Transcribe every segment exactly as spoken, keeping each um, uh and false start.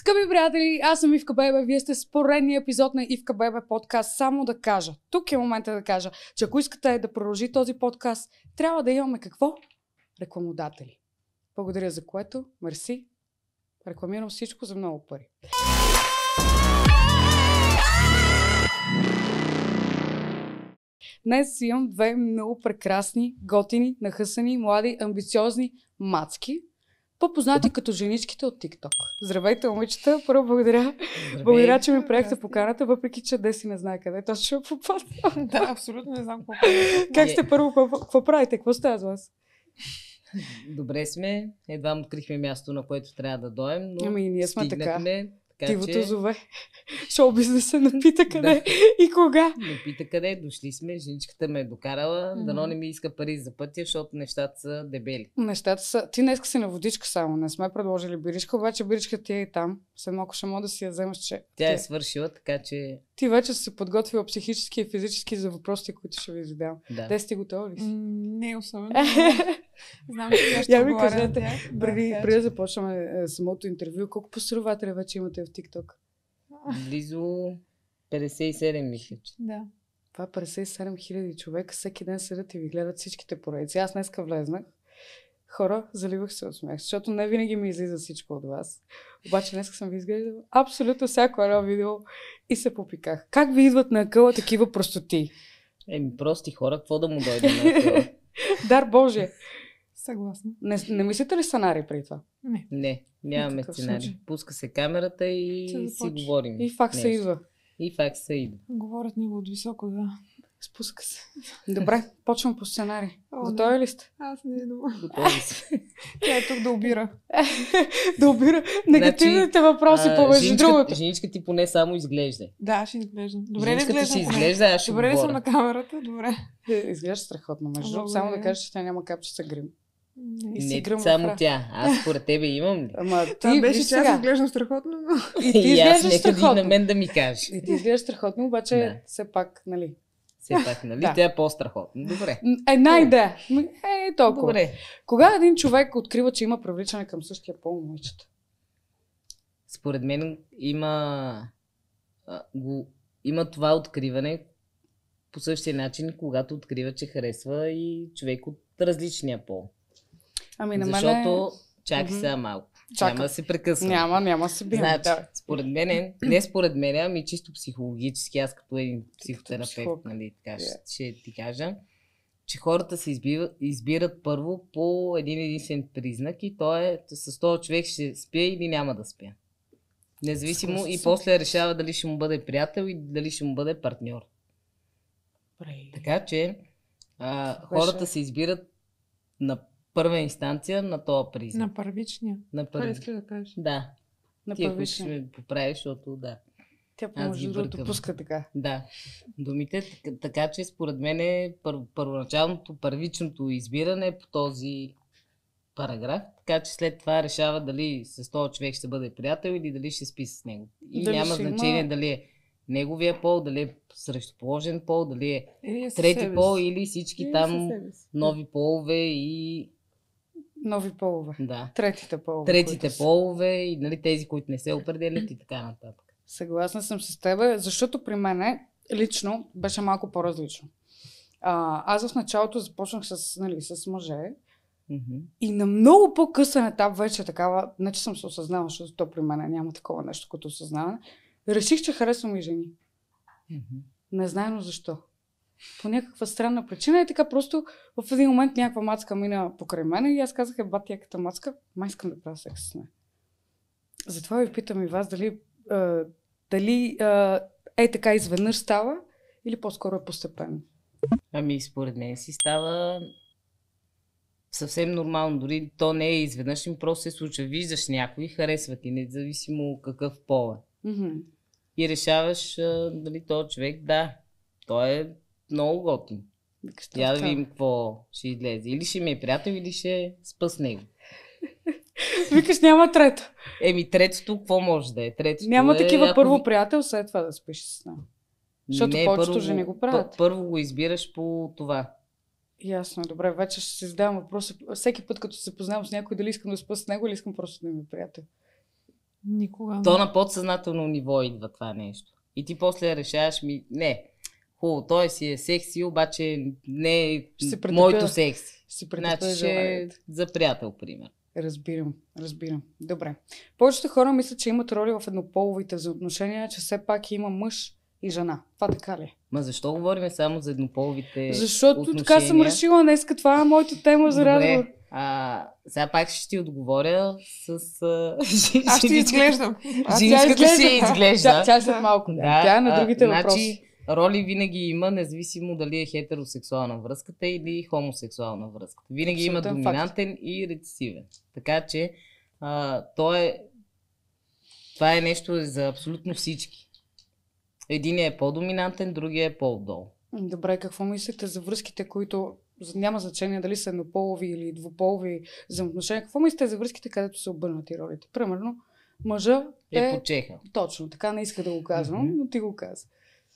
Скъпи приятели, аз съм Ивка Бебе, вие сте с поредния епизод на Ивка Бебе подкаст. Само да кажа, тук е момента да кажа, че ако искате да продължи този подкаст, трябва да имаме какво? Рекламодатели. Благодаря за което, мерси. Рекламирам всичко за много пари. Днес имам две много прекрасни, готини, нахъсани, млади, амбициозни мацки, по-познати като женичките от TikTok. Здравейте, момичета! Първо благодаря, Здравей. благодаря, че ми приехте поканата, въпреки че Деси не знае къде точно ще попадна. Да, абсолютно не знам какво правите. Как сте първо? Какво, какво правите? Какво става с вас? Добре сме. Едва открихме място, на което трябва да дойем, но ами, ние сме стигнахме. Така, Тивото че... зове. Шоу-бизнеса напита къде да. И кога. Напита къде, дошли сме, женичката ме е докарала, mm-hmm. дано не ми иска пари за пътя, защото нещата са дебели. Нещата са... Ти днеска си на водичка само, не сме предложили биричка, обаче биричка ти е и там. След малко ще мога да си я вземеш, че... Тя ти... е свършила, така че... Ти вече си се подготвила психически и физически за въпросите, които ще ви задам. Да. Те сте готови ли си? Не особено. Знам, че тя ще Я ми говоря. кажете, преди, преди да започваме самото интервю, колко последователи вече имате в TikTok? Близо петдесет и седем, мисля. Да. Това петдесет и седем хиляди човека всеки ден седят и ви гледат всичките поредици. Аз днеска влезнах. Хора, заливах се от смях, защото не винаги ми излиза всичко от вас. Обаче днеска съм ви изглеждала абсолютно всяко едно видео и се попиках. Как ви идват на акъла такива простоти? Еми, прости хора, какво да му дойде на акъла? Дар Божие! Съгласна. Не, не мислите ли сценарий при това? Не. Не, нямаме сценарий. Пуска се камерата и си говорим. И факт се идва. И факт се идва. Говорят него от високо, да. Спуска се. Добре, почвам по сценарий. О, Готови ли сте? Аз не едно. Готови си. Тя е тук да обира. Да обира негативните значи, въпроси помежду другото. Женичка ти поне само изглежда. Да, ще изглеждам. Добре, женичката не изглеждам. Ще изглежда, аз ще Добре ли говоря. съм на камерата? Добре. Изглежда страхотно. Между другото, само да кажеш, че тя няма капчица грим. Не, не само тя. Аз според тебе имам ли? Ама ти Това беше, виж че аз сега. изглеждам страхотно, но... И ти изглеждаш страхотно. на мен да ми кажеш. И ти изглеждаш страхотно, обаче Да. все пак, нали? Все пак, нали? Да. Тя е по-страхотна. Добре. Една идея. Е, толкова. Добре. Кога един човек открива, че има привличане към същия пол, момичета? Според мен има, а, го, има това откриване по същия начин, когато открива, че харесва и човек от различния пол. Ами на мен Защото, чакай Мгм. сега малко. Чакам. Няма да се прекъсвам. Няма, няма се бием. Значи, Да. според мен, не според мен, ами чисто психологически, аз като един психотерапевт, психолог. нали, така, Yeah. ще, ще ти кажа, че хората се избиват, избират първо по един единствен признак и то е с този човек ще спя или няма да спя. Независимо Съгласна и съм. после решава дали ще му бъде приятел и дали ще му бъде партньор. Добре. Така че а, Беше- хората се избират на първа инстанция на този признак. На първичния. На Това първи. иска да кажеш. Да. На Ти ако ще първичния. ме поправиш, защото да. Тя Аз помежду ги другото бъркам. пуска така. Да, думите, така, така че според мен е пър, първоначалното, първичното избиране е по този параграф, така че след това решава дали с този човек ще бъде приятел или дали ще спи с него. И Дали няма ще значение има- дали е неговия пол, дали е срещуположен пол, дали е Или е със трети себе пол си. или всички Или там със себе си. нови полове и Нови полове. да. Третите полове. Третите които са. полове и нали, тези, които не се определят и така нататък. Съгласна съм с теб, защото при мен лично беше малко по-различно. А, аз в началото започнах с, нали, с мъже Мгм. и на много по-късен етап вече такава, не че съм се осъзнала, защото то при мен няма такова нещо като осъзнаване, реших, че харесвам и жени. Мгм. Незнайно защо. По някаква странна причина и така просто в един момент някаква мацка мина покрай мене и аз казах, е, бат, яката мацка, май искам да правя секс с нея. Затова ви питам и вас, дали, а, дали а, е така изведнъж става или по-скоро е постепенно. Ами, според мен си става съвсем нормално. Дори то не е изведнъж, им просто се случва. Виждаш някой, харесва ти, независимо какъв пол е. Мгм. И решаваш а, дали този човек, да, той е много готин. Викаш, Я да това. видим какво ще излезе. Или ще ми е приятел, или ще спа с него. Викаш, няма трето. Еми, третото, какво може да е? Третото Няма е, такива ако първо ви- приятел, след това да спиш с нея. Защото повечето жени го правят. пър- Първо го избираш по това. Ясно, добре, вече ще си задавам въпроса. Всеки път, като се познавам с някой, дали искам да спа с него или искам просто да ми е приятел. Никога. То на подсъзнателно ниво идва това нещо. И ти после решаваш ми, не, хубаво, той си е секси, обаче не е Ще се притъпя- моето секси. Си претърпя Значи ще е желанието. за приятел, пример. Разбирам, разбирам. Добре. Повечето хора мислят, че имат роли в еднополовите взаимоотношения, че все пак има мъж и жена. Това така ли е? Ма защо говорим само за еднополовите Защото отношения? така съм решила днеска. Това е моята тема за разговор. Добре, а, сега пак ще ти отговоря с... А, Аз ще изглеждам. А Женската тя си изглежда. изглежда. Тя, тя е след малко. Да. Тя е на другите а, въпроси. Значи, роли винаги има, независимо дали е хетеросексуална връзката или хомосексуална връзката. Винаги има Абсолютен доминантен факт. И рецесивен. Така че, а, то е, това е нещо за абсолютно всички. Единият е по-доминантен, другия е по-отдолу. Добре, какво мислите за връзките, които няма значение дали са еднополови или двуполови взаимоотношения? Какво мислите за връзките, където са обърнати ролите? Примерно, мъжа Е, е... по чеха. Точно, така не иска да го казвам, Мгм. но ти го каза.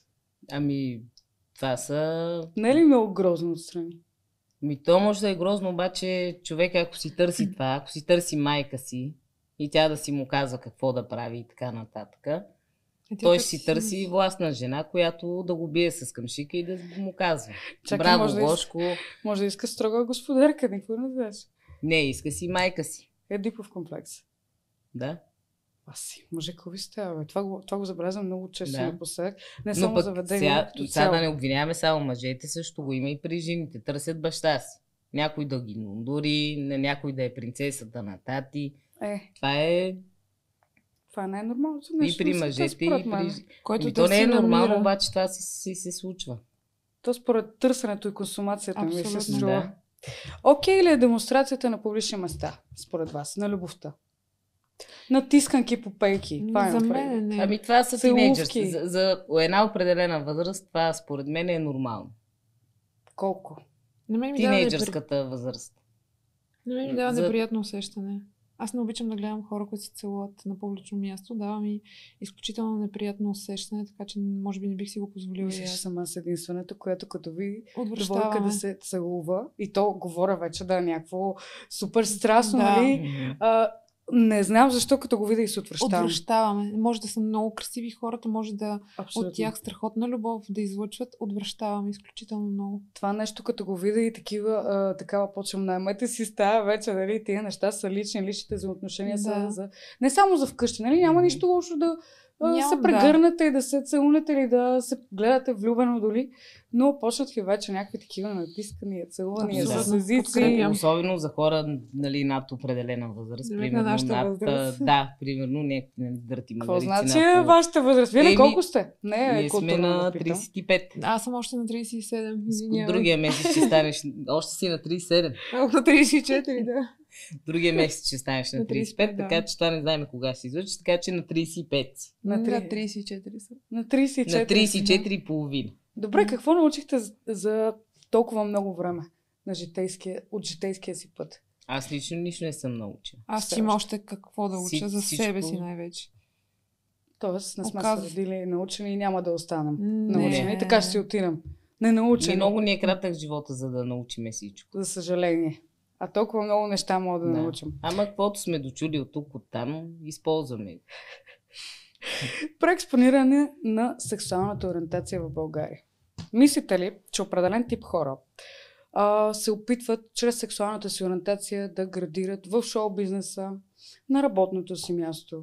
Ами, това са... Не е ли много грозно отстрани? Ми то може да е грозно, обаче човек ако си търси това, ако си търси майка си и тя да си му казва какво да прави и така нататък, Е, тя той търси- ще си търси властна жена, която да го бие с камшика и да му казва. Чакай, Браво, може да из- Гошко. Може да иска строга господарка, никой не знаеш. Не, иска си майка си. Едипов комплекс. Да. Аз си, мъжекови сте, бе. Това го, това го забелязвам много често Да. напоследък. Не Но само пък заведения, сега, като сега цяло. да не обвиняваме само мъжете, също го има и при жените. Търсят баща си. Някой да ги нундури, на някой да е принцесата на тати. Е, Това е това не е нормално. и при мъжете, и при... Който Ами, то не търси е нормално, намира. обаче това си, си се случва. То според търсенето и консумацията ми се Абсолютно. струва. Да. Окей ли е демонстрацията на публични места, според вас, на любовта? Натисканки по пейки. Това За имам мен предвид. не. Ами това са Целувки. тинейджърски. За, за една определена възраст това според мен е нормално. Колко? На мен ми дава, непри... Тинейджърската възраст. на мен ми дава За- неприятно усещане. Аз не обичам да гледам хора, които се целуват на публично място. Дава ми изключително неприятно усещане, така че може би не бих си го позволила. Мисля, и че аз. съм аз единствената, която като ви двойка Отвръщаваме. да се целува, и то говоря вече да е някакво супер страстно, Да. нали? А, не знам защо като го видя и се отвръщавам. Отвръщаваме. Може да са много красиви хората, може да Абсолютно. от тях страхотна любов да излъчват. Отвръщаваме изключително много. Това нещо като го видя и такива, а, такава почвам наемете си стая вече, нали? Тия неща са лични, личните взаимоотношения Да. са за... Не само за вкъщи, нали? Няма Мгм. нищо лошо да а, Няма, се да. прегърнете и да се целунете или да се гледате влюбено доли, но почват и вече някакви такива натискания, целувания Абсолютно. с езици. Подкрепям. Особено за хора нали, над определена възраст. Демек на Примерно нашата над... възраст. а, Да, примерно някакви нали, дърти Какво магарици. значи на е пол- вашата възраст? Вие на Еми, колко сте? Не, Ние е сме културно на да питам. трийсет и пет. Аз съм още на трийсет и седем. С- Извинявай. Другия месец ще станеш... Още си на трийсет и седем. А, на трийсет и четири, да. Другия месец ще станеш на На трийсет и пет, да. така че това не знаем кога ще се излъчи, така че на трийсет и пет си. На На, три- на трийсет и четири съм. На трийсет и четири. На трийсет и да. четири и половина. Добре, какво научихте за- за толкова много време на житейския, от житейския си път? Аз лично нищо не съм научил. Аз Все има още. още какво да уча Всичко- за себе си всичко- най-вече. Тоест, не сме Оказва- се родили научени и няма да останем Не. научени. И така ще си отидем. Не научени. Ми много ни е кратък живота, за да научиме всичко. За съжаление. А толкова много неща мога да, Да. научим. Ама каквото сме дочули от тук, от там, използваме го. Преекспониране на сексуалната ориентация в България. Мислите ли, че определен тип хора а, се опитват чрез сексуалната си ориентация да градират в шоу-бизнеса, на работното си място?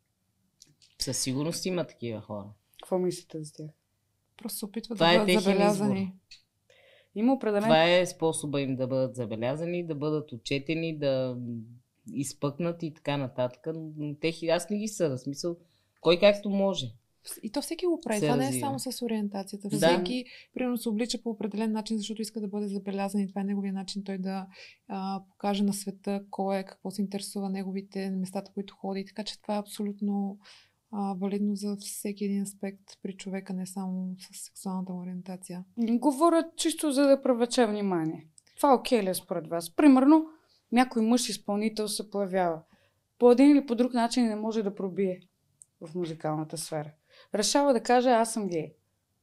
Със сигурност има такива хора. Какво мислите за тях? Просто се опитват Това да е бъдат техен забелязани. Има определен... Това е способа им да бъдат забелязани, да бъдат отчетени, да изпъкнат и така нататък. Но те хи- аз не ги съда. Смисъл, кой както може. И то всеки го прави. Се Това не е развива. само с ориентацията. Да. Всеки, примерно, се облича по определен начин, защото иска да бъде забелязан и това е неговия начин той да а, покаже на света кой е, какво се интересува, неговите местата, които ходи. Така че това е абсолютно а, валидно за всеки един аспект при човека, не само с сексуалната ориентация. Говорят чисто за да привлече внимание. Това окей ли е според вас? Примерно, някой мъж изпълнител се появява. По един или по друг начин не може да пробие в музикалната сфера. Решава да каже, аз съм гей.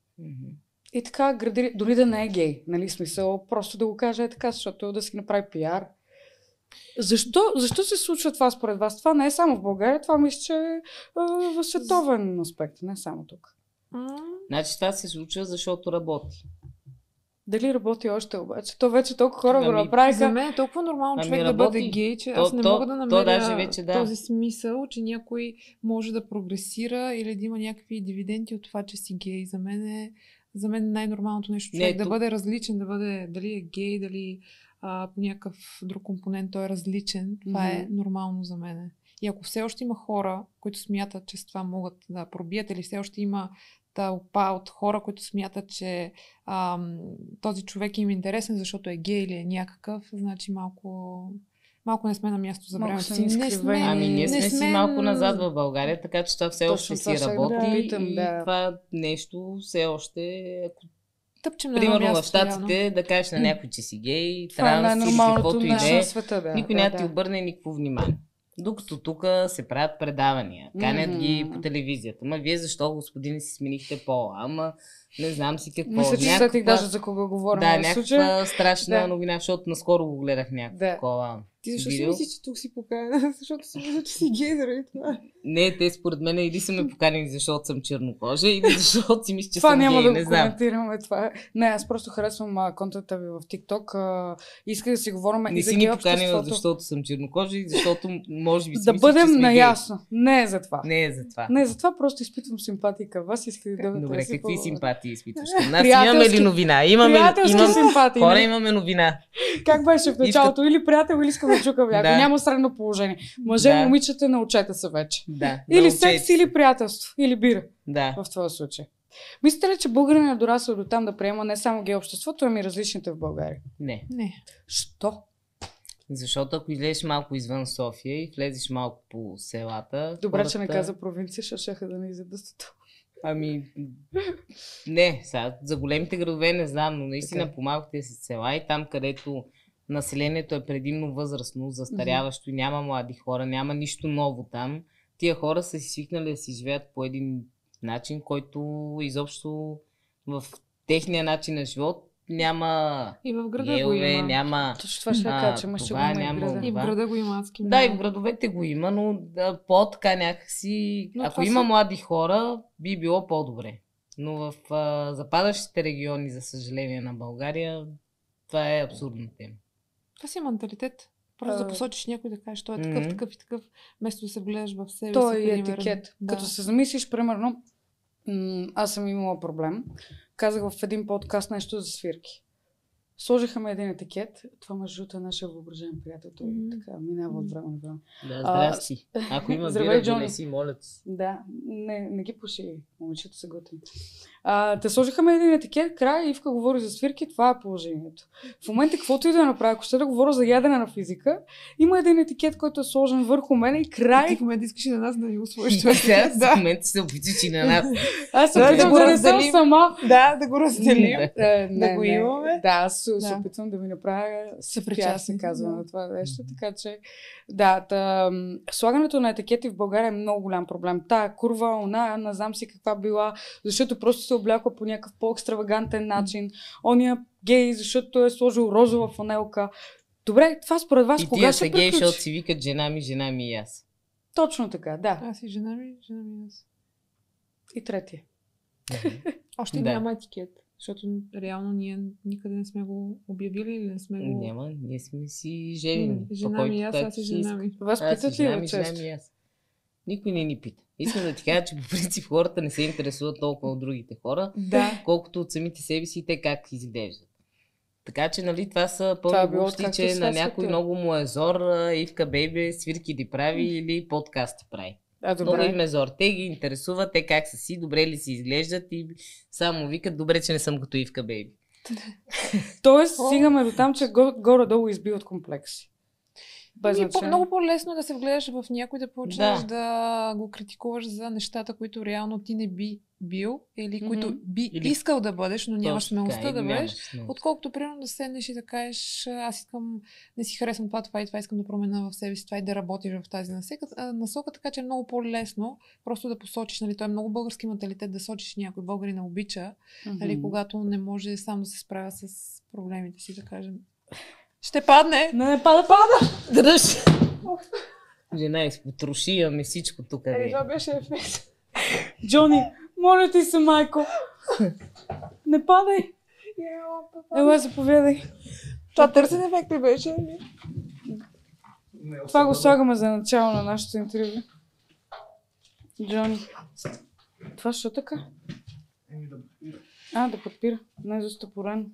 И така гради, дори да не е гей, нали, смисъл, просто да го каже е така, защото да си направи пиар. Защо, защо се случва това според вас? Това не е само в България, това мисля, че е в световен аспект, не само тук. Значи това се случва, защото работи. Дали работи още обаче? То вече толкова хора Ами, го направиха. За мен е толкова нормално Ами, човек да работи. бъде гей, че То- аз не то- мога да то намеря даже вече, да. този смисъл, че някой може да прогресира или да има някакви дивиденти от това, че си гей. За мен е, за мен е най-нормалното нещо човек Не, да тук- бъде различен, да бъде дали е гей, дали а, по някакъв друг компонент той е различен. Това Мгм. е нормално за мен. И ако все още има хора, които смятат, че с това могат да пробият, или все още има тълпа от хора, които смятат, че ам, този човек им е интересен, защото е гей или е някакъв, значи малко, малко не сме на място за Малко времето са си. ни Не изкривени. сме, Ами ние сме не си сме- малко назад в България, така че това все Точно още това си ще работи да питам, и да. това нещо все още, ако тъпчем на едно примерно в място. Щатите явно. да кажеш на някой, че си гей, Това е транс или най-нормалното каквото и нещо да е, на света. Да. никой да, няма да ти да. обърне никакво внимание. Докато тук се правят предавания, канят Мгм. ги по телевизията. Ма вие защо, господине, си сменихте пола? Ама не знам си какво. Мисля, че Някаква- сетих даже за кого говорим Да, в случая. някаква страшна Да. новина, защото наскоро го гледах някакво Да. такова. Ти защо си видео. мислиш, че тук си покана? Защото си мисля, че си гей заради това. Не, те според мен или са ме поканили, защото съм чернокожа, или защото си мисля, че Това съм няма гей, да не го знам. коментираме. Това е. Не, аз просто харесвам а, контента ви в TikTok. А, исках да си говорим Не и за си ни гей поканила, обществото. защото съм чернокожа и защото може би си Да мислиш, че бъдем сме наясно. Не е за това. гей. Не е за това. Не, затова просто изпитвам симпатия към вас. Исках да ви Добре, търся какви по- симпатии изпитваш към нас? Приятелски- Имаме ли новина? Имаме, Приятелски имам... симпатии. Хора, не? имаме новина. Как беше в началото? Или приятел, или искам да чукам някой. Да. Няма средно положение. Мъже, Да. момичета, научете се вече. Да. Или научете секс, се. или приятелство. Или бира. Да. В този случай. Мислите ли, че българин е дорасъл до там да приема не само гей обществото, ами различните в България? Не. Не. Що? Защото ако излезеш малко извън София и влезеш малко по селата... Добре, хората... че не каза провинция, защото ще да не изядат. Ами, не, сега, за големите градове не знам, но наистина Така. по малките си села и там, където населението е предимно възрастно, застаряващо, няма млади хора, няма нищо ново там. Тия хора са си свикнали да си живеят по един начин, който изобщо в техния начин на живот няма И в града го гейове, има. няма... Точно това ще А, кажа, че мъж ще го това има и няма града. И в това. града го има адски Да, и в много. градовете го има, но да, по-така някакси... Но Ако това има са- млади хора, би било по-добре. Но в а, западащите региони, за съжаление, на България, това е абсурдна тема. Това си е менталитет. Просто А. да посочиш някой да кажеш, той е такъв, Мгм. такъв и такъв, вместо да се вгледаш в себе То си. е и примерно. етикет. Да. Като се замислиш, примерно, м- аз съм имала проблем. Казах в един подкаст нещо за свирки. Сложиха ме един етикет. Това между другото е нашия въображен приятел. Той Мгм. така минава от време на време. Да, А, здрасти. Ако има здравей, бира, Джони. донеси, моля те. Да, не, не ги пуши. Момичета са готини. А, те сложиха ме един етикет, край, Ивка говори за свирки, това е положението. В момента, каквото и да направя, ако ще да говоря за ядене на физика, има един етикет, който е сложен върху мен и Ти край. в момента искаш и на нас да ни усвоиш Сега това. в Да, момента се опитваш и на нас. Аз се Да, опитвам да да го не съм разделим. сама. да, да го разделим. Е, не, Да го не. имаме. Да, аз се, се Да. опитвам да ми направя съпричастие, Съпричастни, се казва да. на това нещо, така че да, та, м, слагането на етикети в България е много голям проблем. Тая курва, она, не знам си каква била, защото просто се облякла по някакъв по-екстравагантен начин. Ония гей, защото е сложил розова фанелка. Добре, това според вас И кога тия ще са гей, приключи? защото си викат жена ми, жена ми и аз. Точно така, да. Аз и жена ми, жена ми и аз. И третия. Още Да. няма етикет, защото реално ние никъде не сме го обявили или не сме го... Няма, ние сме си жени. М, Жена ми и аз, аз и жена ми. Вас Аз питат си ли жена ви ми, жена често? ми и аз. Никой не ни пита. Искам да ти кажа, че по принцип хората не се интересуват толкова от другите хора, Да. колкото от самите себе си и те как изглеждат. Така че, нали, това са Това е пълни било глупости, откакто че се на света. някой много му е зор, а, Ивка Бейбе свирки ли прави или подкасти прави. А, Много добре. им е зор. Те ги интересуват, те как са си, добре ли си изглеждат и само викат, добре, че не съм като Ивка Бейби. Тоест, О. стигаме до там, че го- горе-долу изби от комплекси. Без Ми, по- значение. много по-лесно е да се вгледаш в някой, да почнеш Да. да. го критикуваш за нещата, които реално ти не би бил или които Мгм. би Или- искал да бъдеш, но нямаш Точно така, смелостта или да бъдеш. нямаш смелост. Отколкото, примерно, да седнеш и да кажеш, аз искам, не си харесвам това, това и това, искам да променя в себе си това и да работиш в тази насека, а, насока, така че е много по-лесно просто да посочиш, нали, той е много български менталитет, да сочиш някой българин обича, нали, Мгм. когато не може сам да се справя с проблемите си, да кажем. Ще падне. Не, не пада, пада! Дръж! Жена изпотроши, имаме всичко тук. Ей, Е, това беше ефект. Джони, моля ти се, майко. Не падай. Ела, заповядай. Това търсен ефект ли беше? Това го слагаме за начало на нашето интервю. Джони. Това що така? А, да подпира. Не застопорен.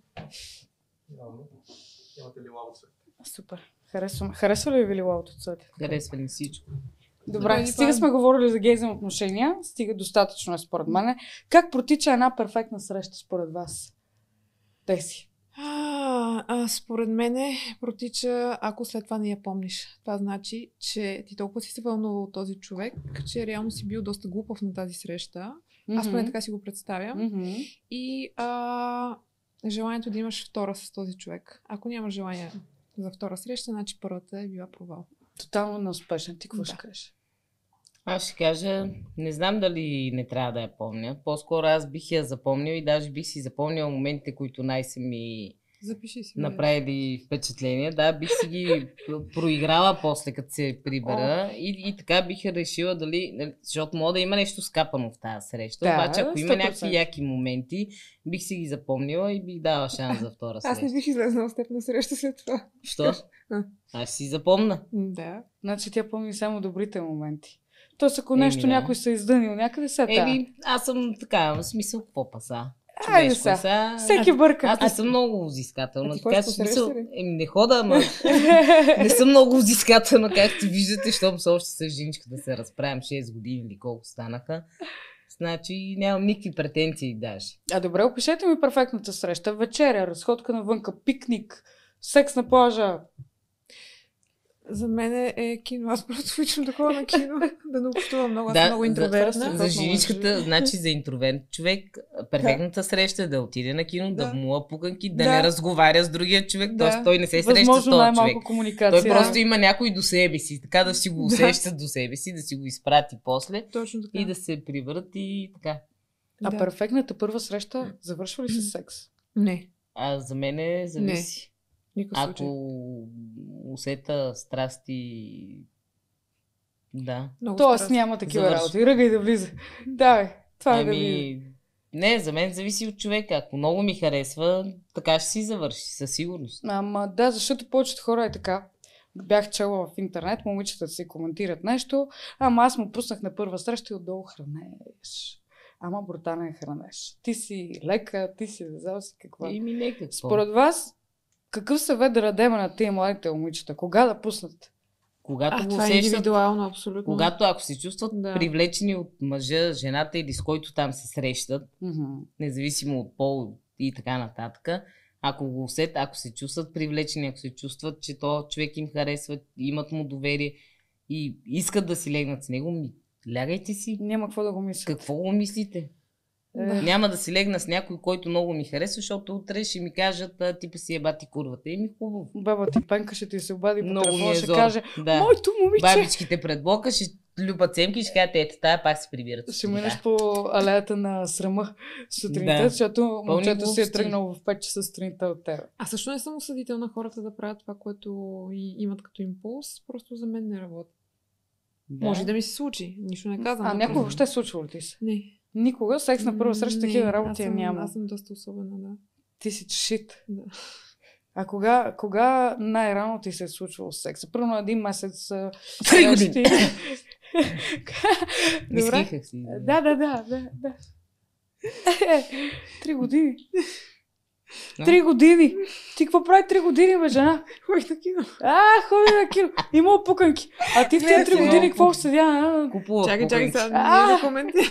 Имате ли лаво цвет? Супер. Харесвам. Харесва ли ви лилавото цвете? Харесва ни всичко. Добре, Добре, стига пан. сме говорили за гейзъм отношения. Стига достатъчно е според мен. Как протича една перфектна среща според вас? Те си. А, а, според мене протича, ако след това не я помниш. Това значи, че ти толкова си се вълнувал от този човек, че реално си бил доста глупав на тази среща. Аз поне така си го представям. Mm-hmm. И а, желанието да имаш втора с този човек. Ако нямаш желание за втора среща, значи първата е била провал. Тотално неуспешен. Ти какво Да. ще кажеш? Аз ще кажа, не знам дали не трябва да я помня. По-скоро аз бих я запомнил и даже бих си запомнил моментите, които най-са ми Запиши си. направили впечатление. Да, бих си ги проиграла после, като се прибера. И, и така бих решила дали, защото мога да има нещо скапано в тази среща. Да, обаче ако има сто процента. някакви яки моменти, бих си ги запомнила и бих дала шанс за втора Аз не среща. бих излезнала с теб на среща след това. Що? А. Аз си запомна. Да. Значи тя помни само добрите моменти. Тоест, ако Еми, нещо да. някой се е издънил някъде, се тая. Еми, аз съм така, в смисъл, какво паса? Айде Човешко, сега. сега. Всеки бърка. Аз не съм много взискателна. А ти Така ходиш че по смисъл, среща ли? еми не хода, ама не съм много взискателна, както виждате, щом са още с женичка да се разправим шест години или колко станаха. Значи нямам никакви претенции даже. А добре, опишете ми перфектната среща. Вечеря, разходка навънка, пикник, секс на плажа. За мен е кино. Аз просто обичам да ходя на кино. Да не общувам много. Аз Да, съм много за- интровертна. За женичката, значи за интроверт човек, перфектната среща е да отиде на кино, да, Да. муа пуканки, да, Да. не разговаря с другия човек, Да. т.е. той не се среща с Възможно този най-малко човек. комуникация. Той просто има някой до себе си, така да си го Да. усеща до себе си, да си го изпрати после Точно така. и да се привърт и така. А Да. перфектната първа среща завършва ли с секс? Не. А за мен е зависи. Никакъв случай. Ако усета страсти, да. Много Тоест страстно. няма такива Завършва. работи. Ръгай да влиза. Давай. Това е да влиза. Ами, не, за мен зависи от човека. Ако много ми харесва, така ще си завърши, със сигурност. Ама да, защото повечето хора е така. Бях чела в интернет, момичетата си коментират нещо, ама аз му пуснах на първа среща и отдолу хранеш. Ама брутален хранеш. Ти си лека, ти си взел си какво. И ми не какво. Според вас, какъв съвет да дадем на тия младите момичета? Кога да пуснат? Когато А, го това е усещат, индивидуално, абсолютно. когато ако се чувстват Да. привлечени от мъжа, жената или с който там се срещат, Мгм. независимо от пол и така нататък, ако го усет, ако се чувстват привлечени, ако се чувстват, че то човек им харесва, имат му доверие и искат да си легнат с него, ми лягайте си. Няма какво да го мисля. Какво го мислите? Е, Няма да си легна с някой, който много ми харесва, защото утре ще ми кажат, а, ти па си ебати курвата. И ми хубаво. Баба ти Пенка ще ти се обади по Много ми телефона, е ще зор. каже, Да. моето момиче! Бабичките пред блока ще любят семки и ще кажат, ето тая пак се прибират. Ще минеш по алеята на срама сутринта, Да. защото момчето си е глупости. тръгнало в пет часа сутринта от тебе. Аз също не съм осъдител на хората да правят това, което и имат като импулс. Просто за мен не работи. Да. Може да ми се случи. Нищо не казвам. А но някога просто- въобще случва ли ти се? Не. Никога секс на първа среща Не, такива аз работи съм- няма. Аз съм доста особена, да. Ти си шит. Да. А кога, кога най-рано ти се е случвало секс? Първо един месец. а, Три а, години. ще- Добре. Мислихах си. Да, да, да, да, да. Три години. Да. Три години. Ти какво прави три години, бе, жена? Ходих на кино. А, ходи на кино. Има пуканки. А ти в тези Не, три не, години не. какво ще седя? а? Купувах Чакай, чакай пуканки. сега. А! Не да коментирам.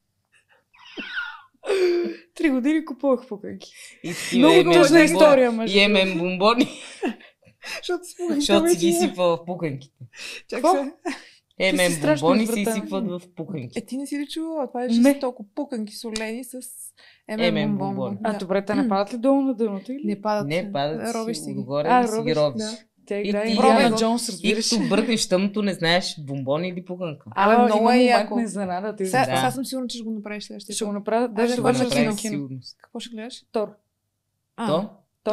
Три години купувах пуканки. И такива Много емен тъжна бомбони. история, между И емен бомбони, Защото спомням. защото си ги изсипва в пуканките. Чакай Какво? сега. Емен страшно бомбони се извратен. изсипват в пуканки. Е, ти не си ли чувала? Това е Не. жестоко. Пуканки солени с емен Емен бомбон. бомбон. А, добре, те не падат ли долу на дъното? Или? Не падат. Не, падат Робиш си си ги. отгоре А, и си робиш, ги робиш. да. Тя И играе ти- Индиана Пробвай го. Джонс, И разбираш. като бъркнеш тъмното, не знаеш бомбон или пуканка. Абе, А, много има е момент яко. на изненада. Ти Сега, Да. сега съм сигурна, че ще го направиш следващия ще го път. направя. Айде, Даже да ще го върна направим на на кино. Сигурност. Какво ще гледаш? Тор. А, То? Тор.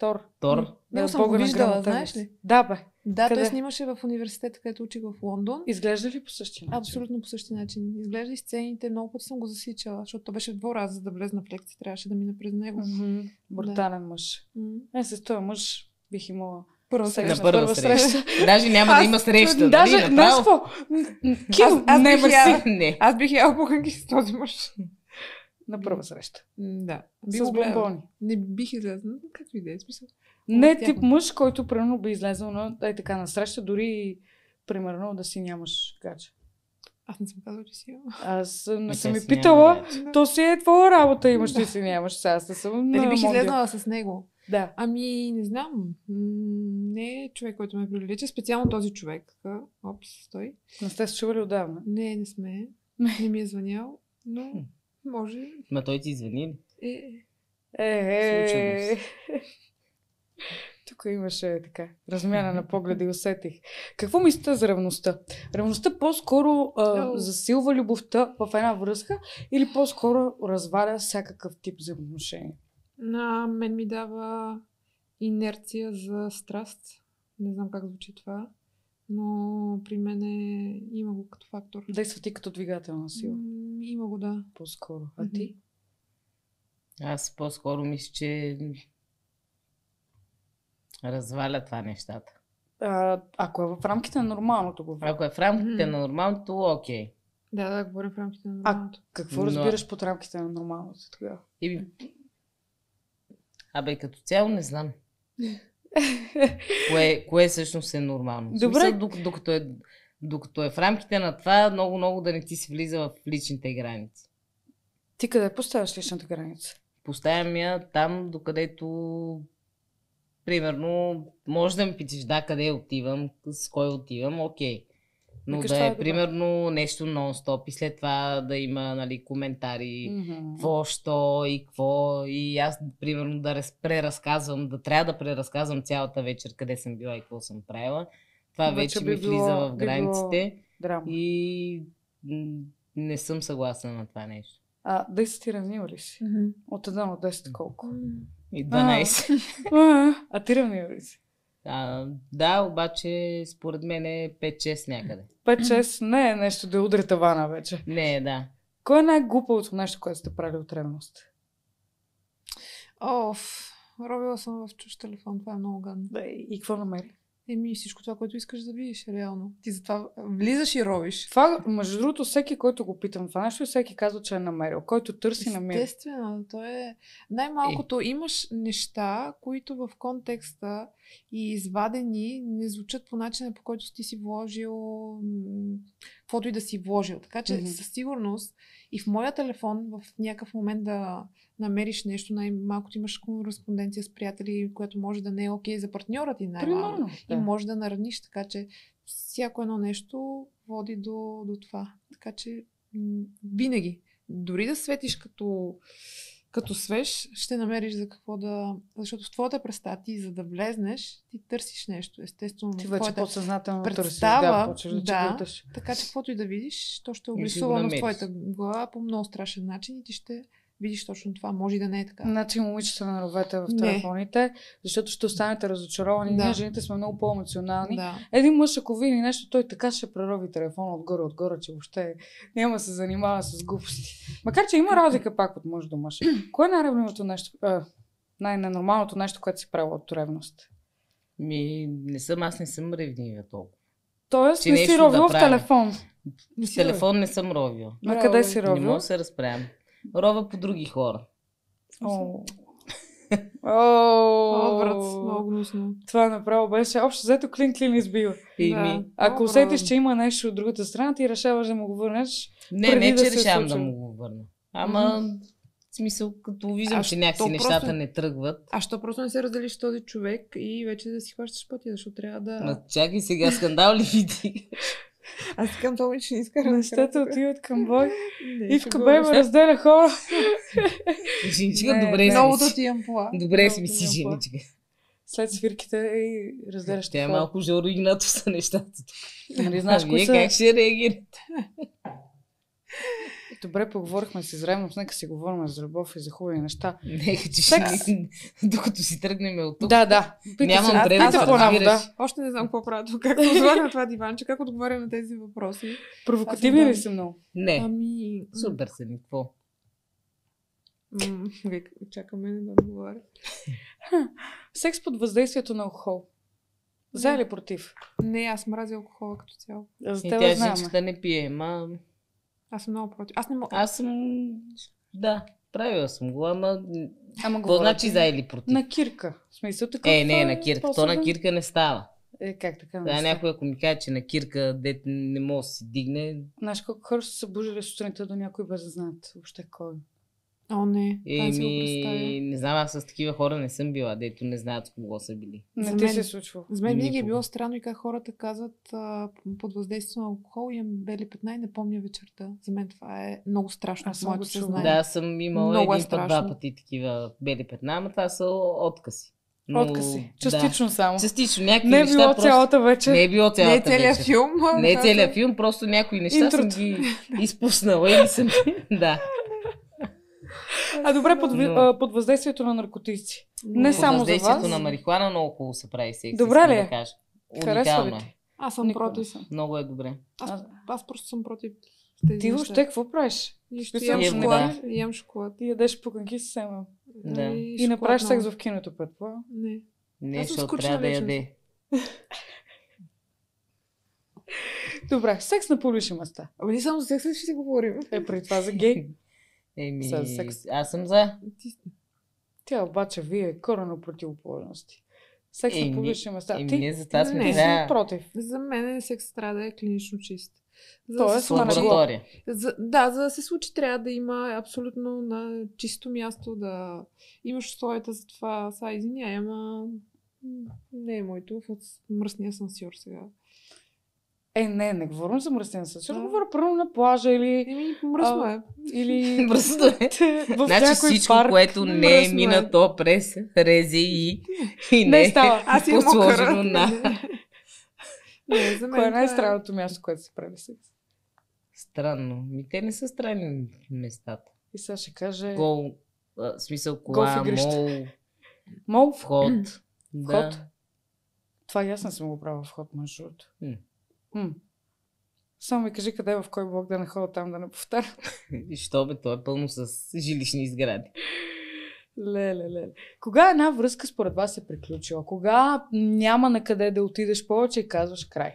Тор. Тор. Него Да, съм го бога на виждала, грамотевност. знаеш ли? Да, бе. Да, Къде? той снимаше в университета, където учих в Лондон. Изглежда ли по същия начин? Абсолютно по същия начин. Изглежда и сцените, много пъти съм го засичала, защото то беше двор, аз за да влезна в лекция, трябваше да мина през него. Мгм. Брутален мъж. М. Е, с този мъж бих имала Първа На среща. първа, първа среща. среща. Даже няма да има среща. Даже, нали, знаеш направо? какво? Ким, Аз- аз не бих мерси. яла. Не. Аз бих яла буханки с този мъж. На първа среща. М, Да. Би С го гледала. бомбони. Не бих излезла. Както и да е. Смисъл. Не От тип тях. мъж, който примерно би излезъл на ей така на среща, дори примерно да си нямаш гадже. Аз не съм казала, че си имам. Аз не Те съм ми си няма питала, гадже. то си е твоя работа, имаш ли си нямаш. Сега аз не съм Дали на бих мондиал. излезнала с него? Да. Ами, не знам. М, Не е човек, който ме прилича. Специално този човек. А, Опс, стой. Не сте се чували отдавна. Не, не сме. Не ми е звънял, но може. Ма той ти извини ли? Е, Е, Случило е, се. тук имаше така размяна на погледи, усетих. Какво мислите за ревността? Ревността по-скоро а, О. засилва любовта в една връзка или по-скоро разваля всякакъв тип взаимоотношения? на мен ми дава инерция за страст. Не знам как звучи това, но при мен е... има го като фактор. Действа ти като двигателна сила. М, Има го, да. По-скоро. А ти? Аз по-скоро мисля, че разваля това нещата. А, ако е в рамките на нормалното го. Ако е в рамките Мгм. на нормалното, окей. Да, да, говорим в рамките на А, нормалното. Какво Но- разбираш под рамките на нормалното тогава? И... Абе, като цяло не знам. Кое, кое всъщност е нормално? В Добре. смисъл, док- докато, е, докато е в рамките на това, много-много да не ти се влиза в личните граници. Ти къде поставяш личната граница? Поставям я там, докъдето примерно, може да ме питаш да, къде отивам, с кой отивам, окей. Но Викаш, да това е, е добре. примерно, нещо нон-стоп и след това да има, нали, коментари, Мгм. какво, що и какво. И аз, примерно, да раз, преразказвам, да трябва да преразказвам цялата вечер къде съм била и какво съм правила. Това Вече вече би ми било- влиза в би било границите Драма. и м, не съм съгласна на това нещо. А, десет ти равнила ли си? Мгм. От едно до десет колко? М, И дванайсет. А, а ти равнила ли си? А, да, обаче според мен е пет-шест някъде. пет-шест не е нещо да удари тавана вече. Не, да. Кое е най-глупавото нещо, което сте правили от ревност? Оф, робила съм в чуж телефон, това е много гадно. Да, и какво намери? Еми, всичко това, което искаш да видиш, реално. Ти затова влизаш и робиш. Това, между другото, всеки, който го питам това нещо, всеки казва, че е намерил. Който търси, намира. Естествено, то е... Най-малкото имаш неща, които в контекста и извадени не звучат по начина, по който ти си вложил м, каквото и да си вложил. Така че Мгм. със сигурност и в моя телефон в някакъв момент да намериш нещо, най-малкото имаш кореспонденция с приятели, което може да не е окей за партньора ти най-малко. Примерно. И Да. може да нараниш, така че всяко едно нещо води до, до това. Така че м, винаги, дори да светиш като, като свеж, ще намериш за какво да... Защото в твоята представа ти, за да влезнеш, ти търсиш нещо. Естествено, Ти в вече твоята подсъзнателно търсиш. представа, Да, почваш да, да. чегърташ. Така че каквото и да видиш, то ще е И ще го обрисувано в намериш. твоята глава по много страшен начин и ти ще видиш точно това. Може и да не е така. Значи момичета на ровете в Не. телефоните, защото ще останете разочаровани. Да. Ние жените сме много по-емоционални. Да. Един мъж, ако види нещо, той така ще прерови телефона отгоре, отгоре, че въобще няма да се занимава с глупости. Макар, че има разлика пак от мъж до мъж. Кое е най-ревностното нещо, а, най-ненормалното нещо, което си правила от ревност? Ми, не съм, аз не съм ревнива толкова. Тоест, Че не си нещо да ровила в правя. телефон. Не В си телефон не съм ровила. На Браво, къде бе. си Не мога ровила? да се разправям. Рова по други хора. О. О, брат, О, много гнусно. това направо беше общо взето клин-клин избива. И Да. ми, Ако Много усетиш, брат. че има нещо от другата страна, ти решаваш да му го върнеш. не, преди не, да че се е решавам да случило. му го върна. Ама, в смисъл, като виждам, А че някакси що нещата просто- не тръгват. А що просто не се разделиш с този човек и вече да си хващаш пътя, защото трябва да... Ма, чакай сега, скандал ли види? Аз искам това че не изкарам. Нещата отиват към бой. Не, Ивка шегувам Беба се. разделя хора. Женичка, Не, добре си Новото мисли. ти ампула. Добре си Новото мисли, ми ампула. женичка. След свирките и разделяш Тя е хора. малко Жоро Игнатов са нещата. Нали знаеш а кои вие са... как ще реагирате? Добре, поговорихме си за ревност, нека си говорим за любов и за хубави неща. Нека че Секс. ще... Докато си тръгнем от тук. Да, да. Пита Нямам се, време, пита да по-наво, разбираш. да. Още не знам какво правя тук. Как отговаря на това диванче, как отговаря на тези въпроси. Провокативни Аз ли съм са много? Не, Ами... супер са ни, какво? м, вика, чакаме да отговаря. Секс под въздействието на алкохол. За Не. или против? Не, аз мразя алкохола като цяло. За И теб тя знаем. женската не пие, ма... Аз съм много против. Аз не мога. Аз съм... Да, правила съм го, ама... Ама Какво говоря значи ти за или против? на кирка. В смисъл такъв. Е, не, на кирка. То способен. на кирка не става. Е, как така? не Да, става? някой ако ми каже, че на кирка дет не може да се дигне, Знаеш колко хора са се събуждали сутринта до някой без да знаят въобще кой. О, не. Това не си го представя. еми, не знам, аз с такива хора не съм била, дето не знаят с кого са били. Не За ти мен- се е случвало. За мен винаги е Никога. било странно и как хората казват а, под въздействието на алкохол имам бели петна и не помня вечерта. За мен това е много страшно Аз в съм моето го чувала. съзнание. Да, аз съм имала Много е един път, два страшно. пъти такива бели петна, ама това са откази. Откази. Частично само. Да. Частично, някакви Не е неща било просто... цялата вечер. Не е било Не е цялата целият вечер. филм. а Не е това целият са- филм, просто някои неща Интрото. съм ги изпуснала или съм... да. А добре, под, ви- Но- а, под въздействието на наркотици. Не Но- само за въздействието вас. на марихуана много хубаво се прави секс. Добре искам ли е? Да кажа. Харесва ли Уникално е. ти? Аз съм Никога не против. съм. Много е добре. Аз, Аз- аз просто съм против тези Ти неща. въобще какво правиш? Нищо. Смисъл, Ям че шоколад. да. Ям шоколад. Ти ядеш пуканки с сема. Да. И не правиш секс в киното, предполагам. Не. Не, Аз съм защото скучна трябва да личност. яде. Добре, секс на публични места. Ама ние само за секса ще си говорим. Е, при това за гей. Еми, За секс. аз съм за. Ти- Тя обаче вие корено противоположности. Секс на Еми, публични места. Еми, Ти ние за това сме Не, не за си против. За мен секс трябва да е клинично чист. За Тоест, да се случи- лаборатория. За, да, за да се случи, трябва да има абсолютно на чисто място, да имаш условията за това. Са, извиняй, ама м, не е моето в мръсния асансьор сега. Е, не, не говорим за мръсния със. Да. Говоря първо на плажа или, Еми, мръсно А, е. или Мръсно е. в Значи някой всичко, парк. което не е Мръсно е. минато през РЗИ и Не не е става. Аз имам посложено мокъра. на... Не, за мен Кое е това най-странното място, което се прави секс? Странно. Ми те не са странни местата. И сега ще каже... Гол, а, в смисъл кола, Голф игрище. мол, Мол, вход. Да. Вход? Това и аз не съм го правила вход, между другото. М. М. Само ми кажи къде в кой блок да не ходя там да не повтарям. И що бе, то е пълно с жилищни изгради. Леле, леле. Кога една връзка според вас е приключила? Кога няма на къде да отидеш повече и казваш край?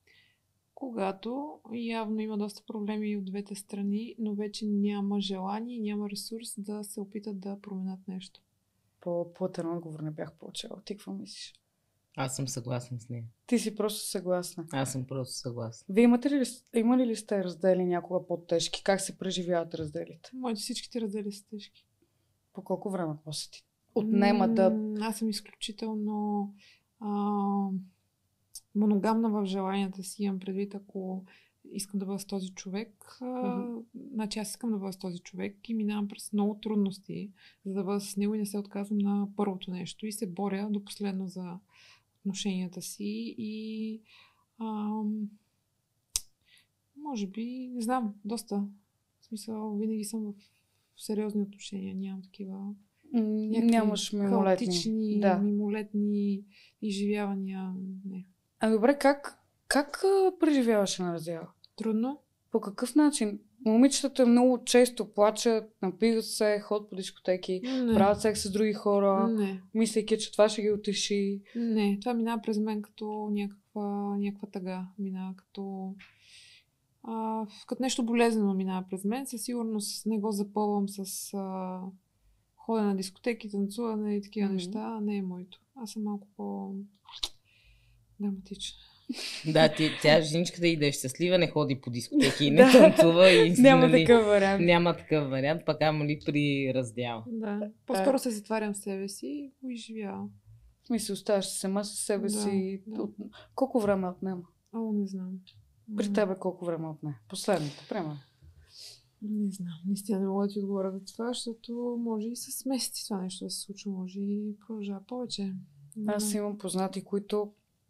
когато явно има доста проблеми и от двете страни, но вече няма желание и няма ресурс да се опитат да променят нещо. По-плътен отговор не бях получила. Ти какво мислиш? Аз съм съгласен с нея. Ти си просто съгласна. Аз съм просто съгласен. Вие имате ли, имали ли сте раздели някога по-тежки? Как се преживяват разделите? Моите всичките раздели са тежки. По колко време после ти отнема да... М, Аз съм изключително а, моногамна в желанията си. Имам предвид, ако искам да бъда с този човек, а, Мгм. значи аз искам да бъда с този човек и минавам през много трудности, за да бъда с него и не се отказвам на първото нещо и се боря до последно за отношенията си и ам, може би, не знам, доста. В смисъл, винаги съм в сериозни отношения, нямам такива М, някакви Нямаш мимолетни. хаотични, Да. мимолетни изживявания. Не. А добре, как, как а, преживяваш една раздела? Трудно. По какъв начин? Момичетата много често плачат, напиват се, ходят по дискотеки, Не. правят секс с други хора, Не. мислейки, че това ще ги утеши. Не. Това минава през мен като някаква, някаква тъга. Минава като... А, като нещо болезнено минава през мен. Със сигурност не го запълвам с а, ходене на дискотеки, танцуване и такива Мгм. неща. Не е моето. Аз съм малко по... драматична. Да, ти, тя женичката и да е щастлива, не ходи по дискотеки и не Да. танцува. И, Няма нали, такъв вариант. Няма такъв вариант, пък ама ли при раздял. Да. По-скоро се затварям в себе си и го изживявам. В смисъл, оставаш сама със себе Да, си. да. От- Колко време отнема? О, не знам. При М, тебе колко време отне? Последното, примерно. Не знам. Наистина не мога да ти отговоря за това, защото може и с месеци това нещо да се случва, може и продължава повече. Не Аз знам. имам познати, които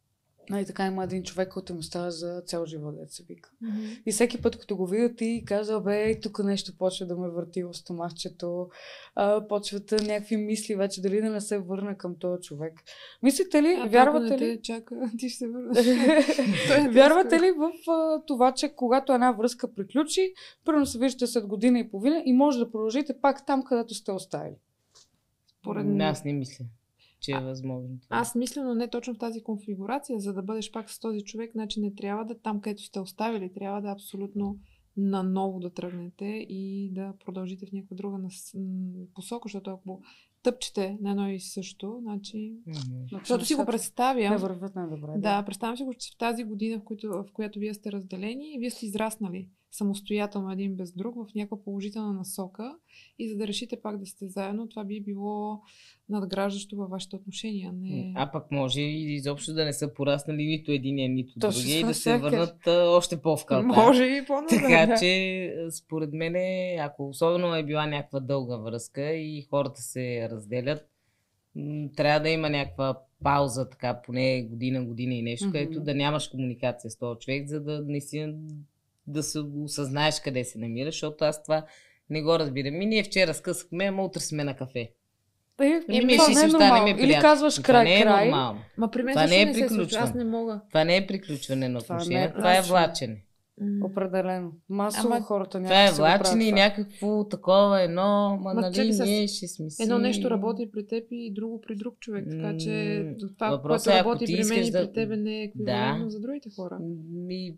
Нали, така има един човек, който му става за цял живот, да се вика. Mm-hmm. И всеки път, като го видя, ти казва, бе, тук нещо почва да ме върти в стомахчето, а, почват някакви мисли вече, дали да не се върна към този човек. Мислите ли, а, вярвате не ли? те чака, ти ще се върнеш. Вярвате ли в а, това, че когато една връзка приключи, първо се виждате след година и половина и може да продължите пак там, където сте оставили? Поред... Не, аз не мисля, че е възможно. Това. Аз мисля, но не точно в тази конфигурация, за да бъдеш пак с този човек, значи не трябва да там, където сте оставили, трябва да абсолютно наново да тръгнете и да продължите в някаква друга нас... посока, защото ако тъпчете на едно и също, значи... Mm-hmm. Защото си го представям... Не върват най-добре. Да, да представям си го, че в тази година, в, която, в която вие сте разделени, вие сте израснали самостоятелно един без друг в някаква положителна насока и за да решите пак да сте заедно, това би било надграждащо във вашите отношения. Не... А пък може и изобщо да не са пораснали нито единия, нито Точно другия и да се всяка. върнат а, още по-вкалта. Може и по-назад. Така че, според мен, ако особено е била някаква дълга връзка и хората се разделят, м- трябва да има някаква пауза, така поне година, година и нещо, mm-hmm. където да нямаш комуникация с този човек, за да наистина да се осъзнаеш къде се намираш, защото аз това не го разбирам. И ние вчера скъсахме, ама утре сме на кафе. Е, и ми ще си останем приятели. Или казваш край, това не е край. нормално. Ма при мен това не е не се случва, аз не мога. Това не е приключване на Това отношения, не е това е влачене. влачене. М. Определено. Масово Ама хората няма Това е да си го правят влачене и това. някакво такова едно, ма, Ма нали, чакай сега, ние ще сме си... Едно нещо работи при теб и друго при друг човек, така че М, това, въпросът което е, ако работи ти при мен искаш и да- при тебе не е еквивалентно Да. за другите хора. Ми,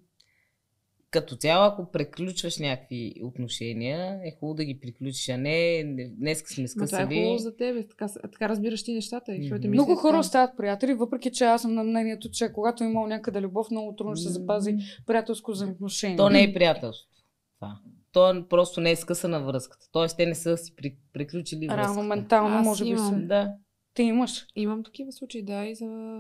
като цяло, ако преключваш някакви отношения, е хубаво да ги приключиш, а не не- днеска сме Ма това е скъсали. хубаво за тебе, така, така разбираш ти нещата. И твоите Мгм. мисли Много е хора така. остават приятели, въпреки че аз съм на мнението, че когато е имал някъде любов, много трудно ще се запази приятелско взаимоотношение. То не е приятелство. Това. То просто не е скъсана връзката. Тоест, те не са си при, приключили връзката. Реално, ментално, Аз може би имам. се. Да. Ти имаш. Имам такива случаи, да, и за...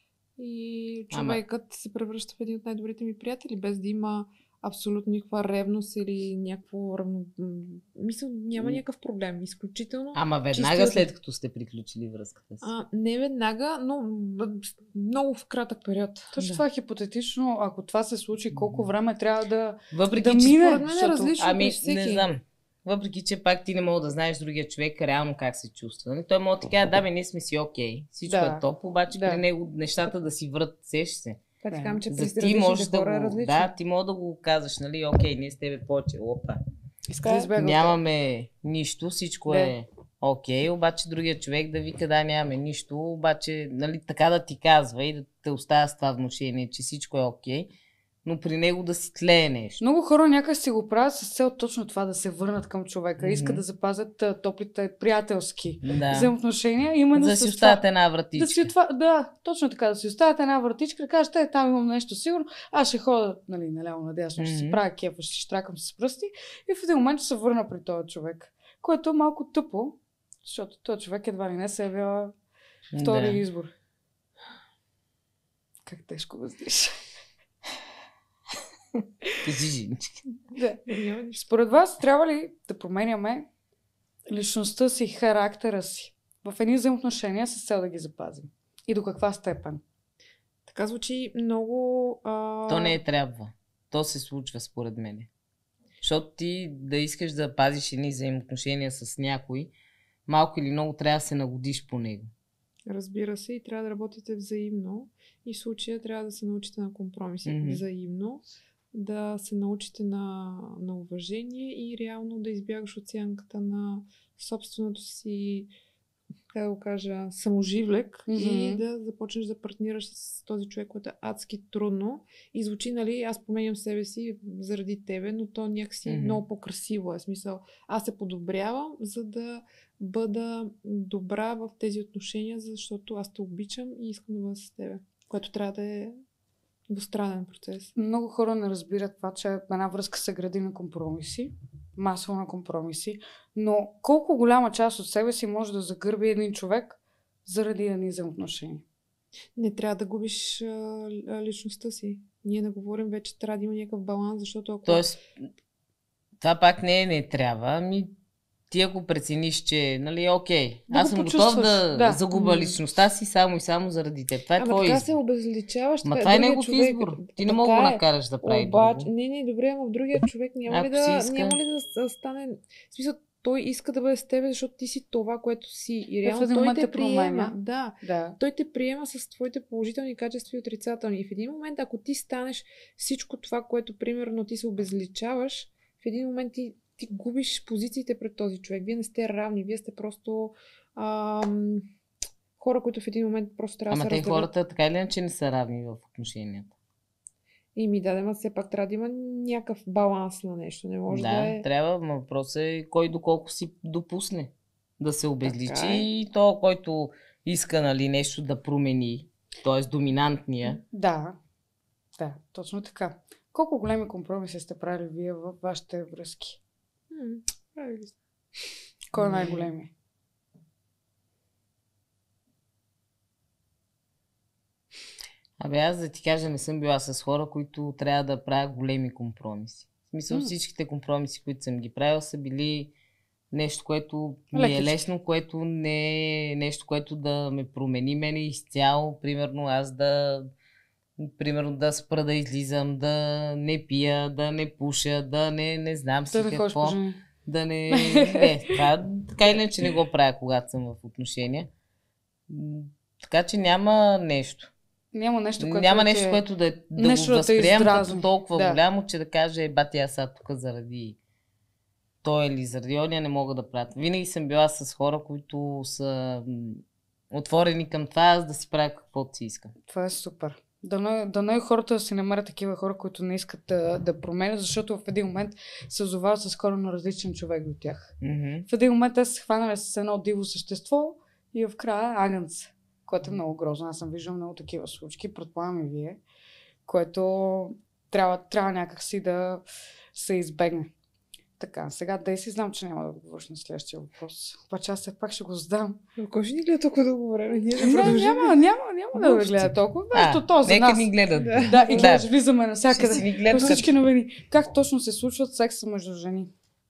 И Ама- човекът се превръща в един от най-добрите ми приятели, без да има абсолютно никаква ревност или някакво равно... м, Мисля, няма М. някакъв проблем. Изключително. Ама веднага Чисто- след като сте приключили връзката си. А, не веднага, но м, много в кратък период. Точно Да. това е хипотетично. Ако това се случи, колко време трябва да... Въпреки, да че... мине. Според мен е защото- различно Ами, при всеки. не знам. Въпреки, че пак ти не мога да знаеш другия човек реално как се чувства. Нали? Той може да ти каже, да, бе, ние сме си окей. Всичко Да. е топ, обаче Да. при него нещата да си врат, сеш се. Това ти казвам, че при За ти различните можеш да хора е го... различно. Да, ти може да го казваш, нали, окей, ние с тебе повече, опа. Иска да избягва. Нямаме нищо, всичко Да. е окей, обаче другия човек да вика, да, нямаме нищо, обаче, нали, така да ти казва и да те оставя с това внушение, че всичко е окей, но при него да си тлее нещо. Много хора някак си го правят с цел точно това, да се върнат към човека. Искат Мгм. да запазят а, топлите приятелски Да. взаимоотношения. Именно Да с си това. оставят една Да, вратичка. си отва... да, точно така, да си оставят една вратичка, да кажеш, е, там имам нещо сигурно, аз ще ходя, нали, наляво надясно, ще си Мгм. правя кефа, ще штракам с пръсти и в един момент ще се върна при този човек, което е малко тъпо, защото този човек едва ли не се явява втори Да. избор. Как тежко въздиша. Кажи, женичка. Да. Няма нищо. Според вас трябва ли да променяме личността си, характера си в едни взаимоотношения с цел да ги запазим? И до каква степен? Така звучи много... А... То не е трябва. То се случва според мен. Защото ти да искаш да пазиш едни взаимоотношения с някой, малко или много трябва да се нагодиш по него. Разбира се, и трябва да работите взаимно. И в случая трябва да се научите на компромиси Мгм. взаимно, да се научите на, на уважение и реално да избягаш оценката на собственото си, как да го кажа, саможивлек Мгм. и да започнеш да партнираш с този човек, което е адски трудно. И звучи, нали, аз променям себе си заради тебе, но то някакси Мгм. много по-красиво е. Смисъл, аз се подобрявам, за да бъда добра в тези отношения, защото аз те обичам и искам да бъда с тебе. Което трябва да е двустранен процес. Много хора не разбират това, че една връзка се гради на компромиси, масово на компромиси, но колко голяма част от себе си може да загърби един човек заради едни взаимоотношения? Не трябва да губиш а, а, личността си. Ние не говорим вече, трябва да има някакъв баланс, защото ако... Тоест, това пак не е не трябва, ами ти ако прецениш, че, нали, окей, Да аз го съм готов почувстваш, да, да. загуба личността си само и само заради теб. Това е Ама твой така избор. се обезличаваш. Ма това това е другия негов човек. избор. Ти не Така мога да го е. накараш да прави Обаче, друго. не, не, добре, ама в другия човек няма ли, Ако си да, иска. няма ли да с- стане... В смисъл, той иска да бъде с теб, защото ти си това, което си. И в реално един той момент те те променя. приема. Да. Да. Той те приема с твоите положителни качества и отрицателни. И в един момент, ако ти станеш всичко това, което примерно ти се обезличаваш, в един момент ти, ти губиш позициите пред този човек. Вие не сте равни, вие сте просто ам, хора, които в един момент просто трябва Ама да се те разделят. хората така или иначе не са равни в отношенията. И ми даде, ма все пак трябва да има някакъв баланс на нещо. Не може да, Да, е... трябва, но въпросът е кой доколко си допусне да се обезличи Така е. и то, който иска, нали, нещо да промени, т.е. доминантния. Да. Да, точно така. Колко големи компромиси сте правили вие във вашите връзки? М, правили сте. Кой е М. най-големи? Абе, аз да ти кажа, не съм била с хора, които трябва да правят големи компромиси. В смисъл, М. всичките компромиси, които съм ги правил, са били нещо, което ми е Лекички. лесно, което не е нещо, което да ме промени мене изцяло. Примерно аз да примерно да спра да излизам, да не пия, да не пуша, да не, не знам си Да не ходиш по какво. жени. Да не... не това, така или иначе не го правя, когато съм в отношения. М, Така че няма нещо. Няма нещо, което Няма да нещо, ти е- което да, да нещо го да те възприемам като издразни. толкова Да. голямо, че да каже, бати аз сега тук заради той или заради ония не мога да правя. Винаги съм била с хора, които са м, отворени към това, аз да си правя каквото си искам. Това е супер. Дано, дано и хората да си намерят такива хора, които не искат да, да променят, защото в един момент се озовават с коренно различен човек до тях. Мгм. В един момент те се хванали с едно диво същество и в края агънце, което е много грозно. Аз съм виждал много такива случки, предполагам и вие, което трябва, трябва някакси да се избегне. Така, сега Деси, знам, че няма да отговориш на следващия въпрос. Обаче аз все пак ще го задам. Но кой ще ни гледа толкова дълго време? Ние да Не, продължим. няма, няма, няма да ме Въобще. гледа толкова. А, Вместо то за нека нас. ни гледат. Да. Да, и Да. гледаш, влизаме Ще навсякъде. си ни По гледат. всички новини. Как точно се случват секса между жени?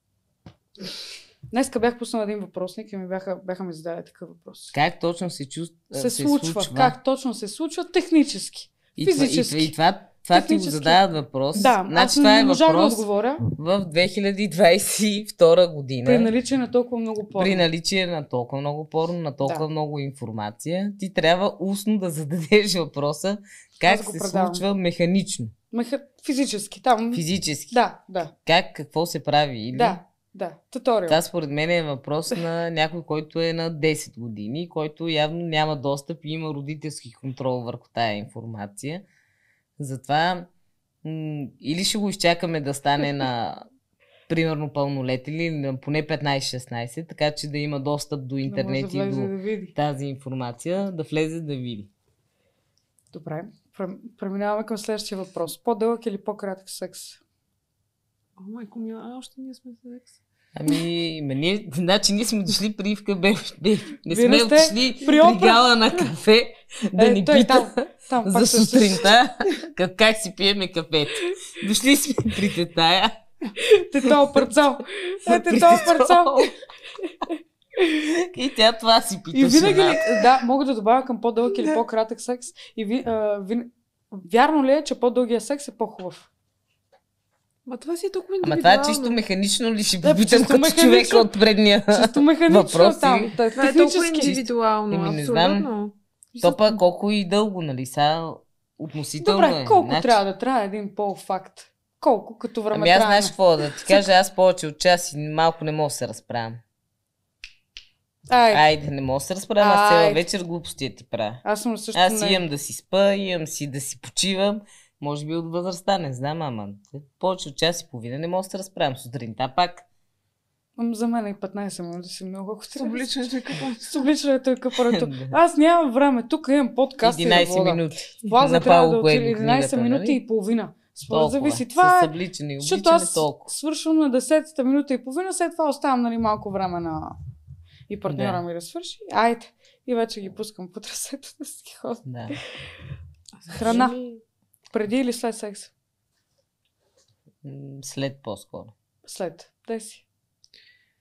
Днеска бях пуснала един въпросник и ми бяха, бяха ми задали такъв въпрос. Как точно се чувства? Се, случва. Как точно се случва технически? И, това- физически. И, и това, това ти го Технически. задават въпрос. Да, аз значи това не е можах да въпрос отговоря в две хиляди двадесет и втора година. при наличие на толкова много порно. При наличие на толкова много порно, на толкова Да. много информация, ти трябва устно да зададеш въпроса как Аз го се предавам. случва механично, Меха... Физически. Там. физически. Да, да. Как, какво се прави? Или... Да, да. Туториал. Това според мен е въпрос на някой, който е на десет години, който явно няма достъп и има родителски контрол върху тая информация. Затова м- или ще го изчакаме да стане на примерно пълнолетен или на поне петнайсет-шестнайсет, така че да има достъп до Да може интернет да и влезе до да види. тази информация, да влезе да види. Добре. Прем- Преминаваме към следващия въпрос. По-дълъг или по-кратък секс? О, майко мила, а още ние сме секс. Ами, ме, ние, значи ние сме дошли при Ивка бе, бе, не Вие не сме сте отишли при при Опра. гала на кафе да Е, ни той пита там, там за пак се сутринта как, как си пиеме кафето. Дошли сме при тетая. Тето парцал. Е, при тето парцал. И тя това си питаше. И винаги ли, нас. да, мога да добавя към по-дълъг или по-кратък секс. И ви, а, ви, вярно ли е, че по-дългия секс е по-хубав? Ма това си е толкова Ама индивидуално. това е чисто механично ли ще Да, попитам чисто като механично. човека от предния Чисто механично въпроси. там. Та, Това е толкова технически. индивидуално. Еми, не знам. Абсолютно. То па колко и дълго, нали? Са относително Добре, е. колко Значи- трябва да трябва един по-факт? Колко като време Ами аз трябва? знаеш какво да ти кажа, аз повече от час и малко не мога да се разправям. Ай, Айде, не мога да се разправям, аз цяла Айде. вечер глупости ти правя. аз съм също Аз не... имам да си спа, имам си да си почивам, може би от възрастта, не знам, ама повече от час и половина не мога да се разправям. Сутринта пак. Ам, За мен и петнайсет минути си много, ако С трябва. обличането и какво. С обличането и къпането. Да. Аз нямам време. Тук имам подкаст и да единайсет вода. минути. Плаза На трябва Павло да Коелho отиде единайсет книгата, минути нали? и половина. Според Толкова. зависи. Това С е, събличане и защото обличане аз толкова. свършвам на десетата минута и половина, след това оставам нали, малко време на и партньора Да. ми да свърши. Айде. И вече ги пускам по трасето да си ги ходя. Да. Храна. Еми, Преди или след секс? М, След по-скоро. След. Дай си.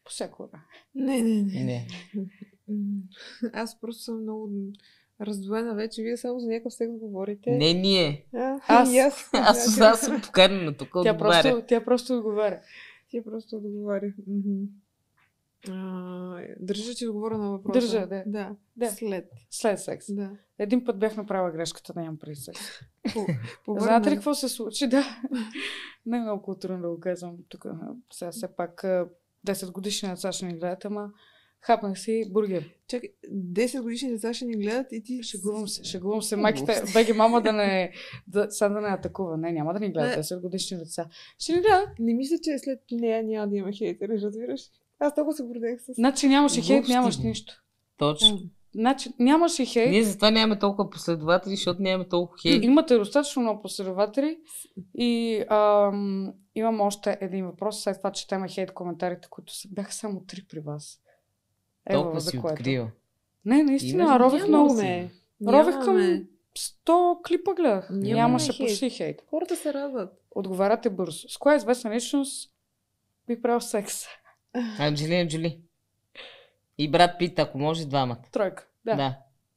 По всяко време. Не, не, не. Не. М, Аз просто съм много раздвоена вече. Вие само за някакъв секс говорите. Не ние. А, Аз- и аз. Аз, Да, аз съм поканена тук, Тя отговаря. просто, тя просто отговаря. Тя просто отговаря. Мгм. А, Държа, че отговоря на въпроса. Държа, да. Да. Да. След. След секс. Да. Един път бях направила грешката да нямам преди секс. По, по Знаете ли време- какво се случи? Да. Не е много културно да го казвам тук. Сега все пак а, десет годишни деца ще ни гледат, ама хапнах си бургер. Чакай, десет годишни деца ще ни гледат и ти... Шегувам се, шегувам се. Майките, беги мама да не, да, сега да не атакува. Не, няма да ни гледат Не. десет годишни деца. Ще ни гледат. Не мисля, че след нея няма да има хейтери, разбираш? Аз толкова се гордех с... Значи нямаше хейт, Въобще нямаш не. нищо. Точно. Значи нямаше хейт. Ние затова нямаме толкова последователи, защото нямаме толкова хейт. Имате достатъчно много последователи и ам, имам още един въпрос. След това четем хейт коментарите, които са, бяха само три при вас. Толкова за си което. открила. Не, наистина, Имаш- рових много. Нямаме. Рових Нямаме. към сто клипа гледах. Нямаме Нямаше хейт. почти хейт. Хората се радват. Отговаряте бързо. С коя известна личност би правил секс? Анджелина Джоли. И брат Пит, ако може, двамата. Тройка. Да. Да.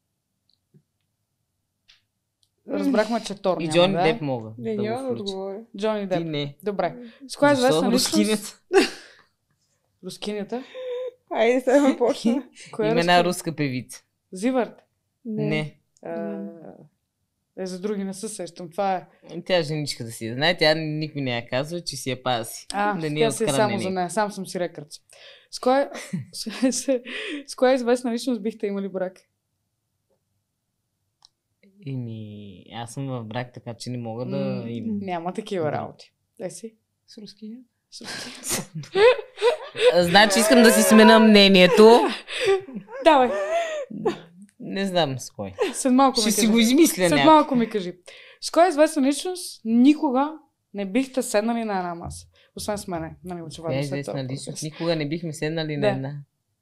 Разбрахме, че Тор И няма, Джони да? Деп мога. Не, да няма го да включа. отговоря. Джони Ти Деп. не. Добре. С коя Защо? известна личност? Рускинята. Рускинята? Айде, сега почна. Коя е Има една руска? руска певица. Зивард. Не. А, е, за други не се сещам. Това е. Тя женичката си. Знае, тя никой не я казва, че си я пази. А, да ни тя си е само открадне за никой. нея. Сам съм си рекърц. С коя, с, с, с коя известна личност бихте имали брак? Еми, аз съм в брак, така че не мога да М, имам. Няма такива работи. Е си? С руския. С руски. А, Значи искам да си смена мнението. Давай, Не знам с кой. след малко Ще ми си кажи. го измисля След някак. малко ми кажи. С коя известна личност никога не бихте седнали на една маса? Освен с мене. Нали, Тя очевидно е след известна това личност. процес. Никога не бихме седнали Да. на една.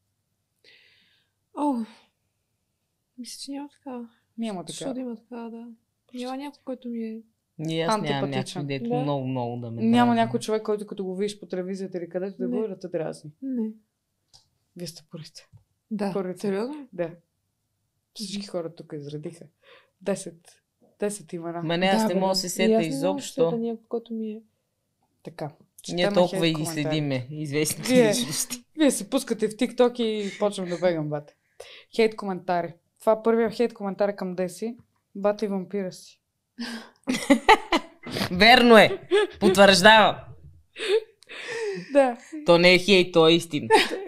О, мисля, че няма такава. Няма Защо така. да има такава, да. Няма някой, който ми е... Ние аз нямам Антипатичен. някой, дето Да. много, много да ме Няма дразни. някой човек, който като го видиш по телевизията или където да Не. го да те дразни. Не. Вие сте първите. Да. Първите. Сериозно? Да. Всички хора тук изредиха. Десет. Десет имена. Ма не, аз Да, не бе, мога да да. се И сета аз не мога да се сета изобщо. някой, който ми е... Така. Ние Четеме толкова хейт и ги коментари. следиме. Известните Вие- личности. Вие се пускате в TikTok и почвам да бегам, бате. Хейт коментари. Това първия хейт коментар е към Деси. Бате и вампира си. Верно е. Потвърждавам. Да. То не е хейт, то е истина.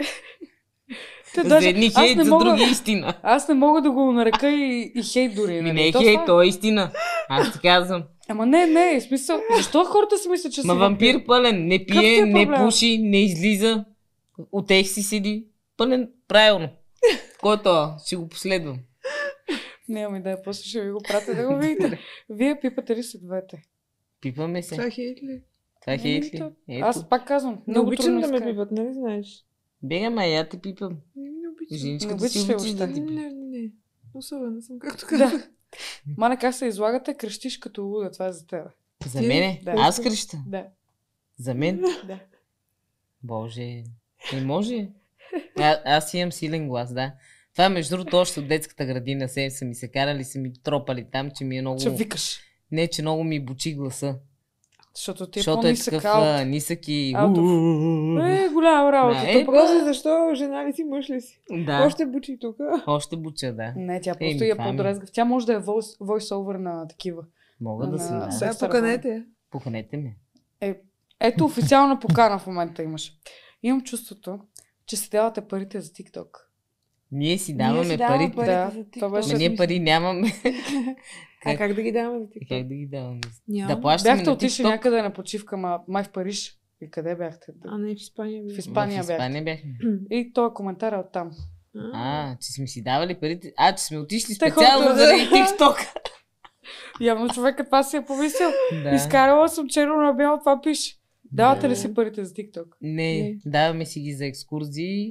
Те, За даже, едни аз, хейт, не за мога, други истина. аз не мога да го нарека и, и хейт дори. Ми Нали? не е То хейт, това е- то е истина. Аз ти казвам. Ама не, не, в смисъл. Защо хората си мислят, че си Ма вампир пълен. Не Какъв ти пие, е не проблема? пуши, не излиза. Отех си седи. Пълен, правилно. Който ще го последвам. Нямам идея, после ще ви го пратя да го видите. Вие пипате ли се двете? Пипаме се. Това е хейт ли? Това е хейт ли? Ами, то- Ето. Аз пак казвам. Не Много обичам трудно да ме изкара. пипат, нали знаеш? Бега, ма я те пипам. Не, не обичам. Женичката Не си обичаш ли обичаш да въобще? ти пипа. Не, не, не. Особено съм, както казах. Да. Мане, как се излагате, крещиш като луда. Това е за теб. За Ти? мене? Да. Аз креща. Да. За мен? Да. Боже. Не може. А, аз имам силен глас, да. Това между другото още от детската градина се са ми се карали, са ми тропали там, че ми е много... Че викаш. Не, че много ми бучи гласа. Защото ти е Защото е по-нисък такъв аут. а, нисък и... Аутов. Е, голяма работа. Да, То е, пък- После защо жена ли си, мъж ли си? Да, Още бучи тук. още буча, да. Не, тя Еми, просто я това ми- подрезгав. Тя може да е voice, voice-over на такива. Мога да На- съм, да. се- Да, Сестър, поканете я. Поканете ме. Е, ето официална покана в момента имаш. Имам чувството, че си давате парите за TikTok. Ние си Ние даваме си даваме парите. парите Да, за това TikTok. беше- Ма ние пари нямаме. А как да ги даваме за Как TikTok? да ги даваме? Няма. Да плащаме Бяхте на отишли TikTok. някъде на почивка, ма, май в Париж. И къде бяхте? А не, в Испания. В бе. Испания В бяхте. Испания бяхме. И този коментар е оттам. А, че сме си давали парите. А, че сме отишли Те специално хората- заради TikTok. Явно човекът това си е помислил. Да. Изкарала съм черно на бяло, това пише. Давате ли Да. си парите за TikTok? Не, Не. даваме си ги за екскурзии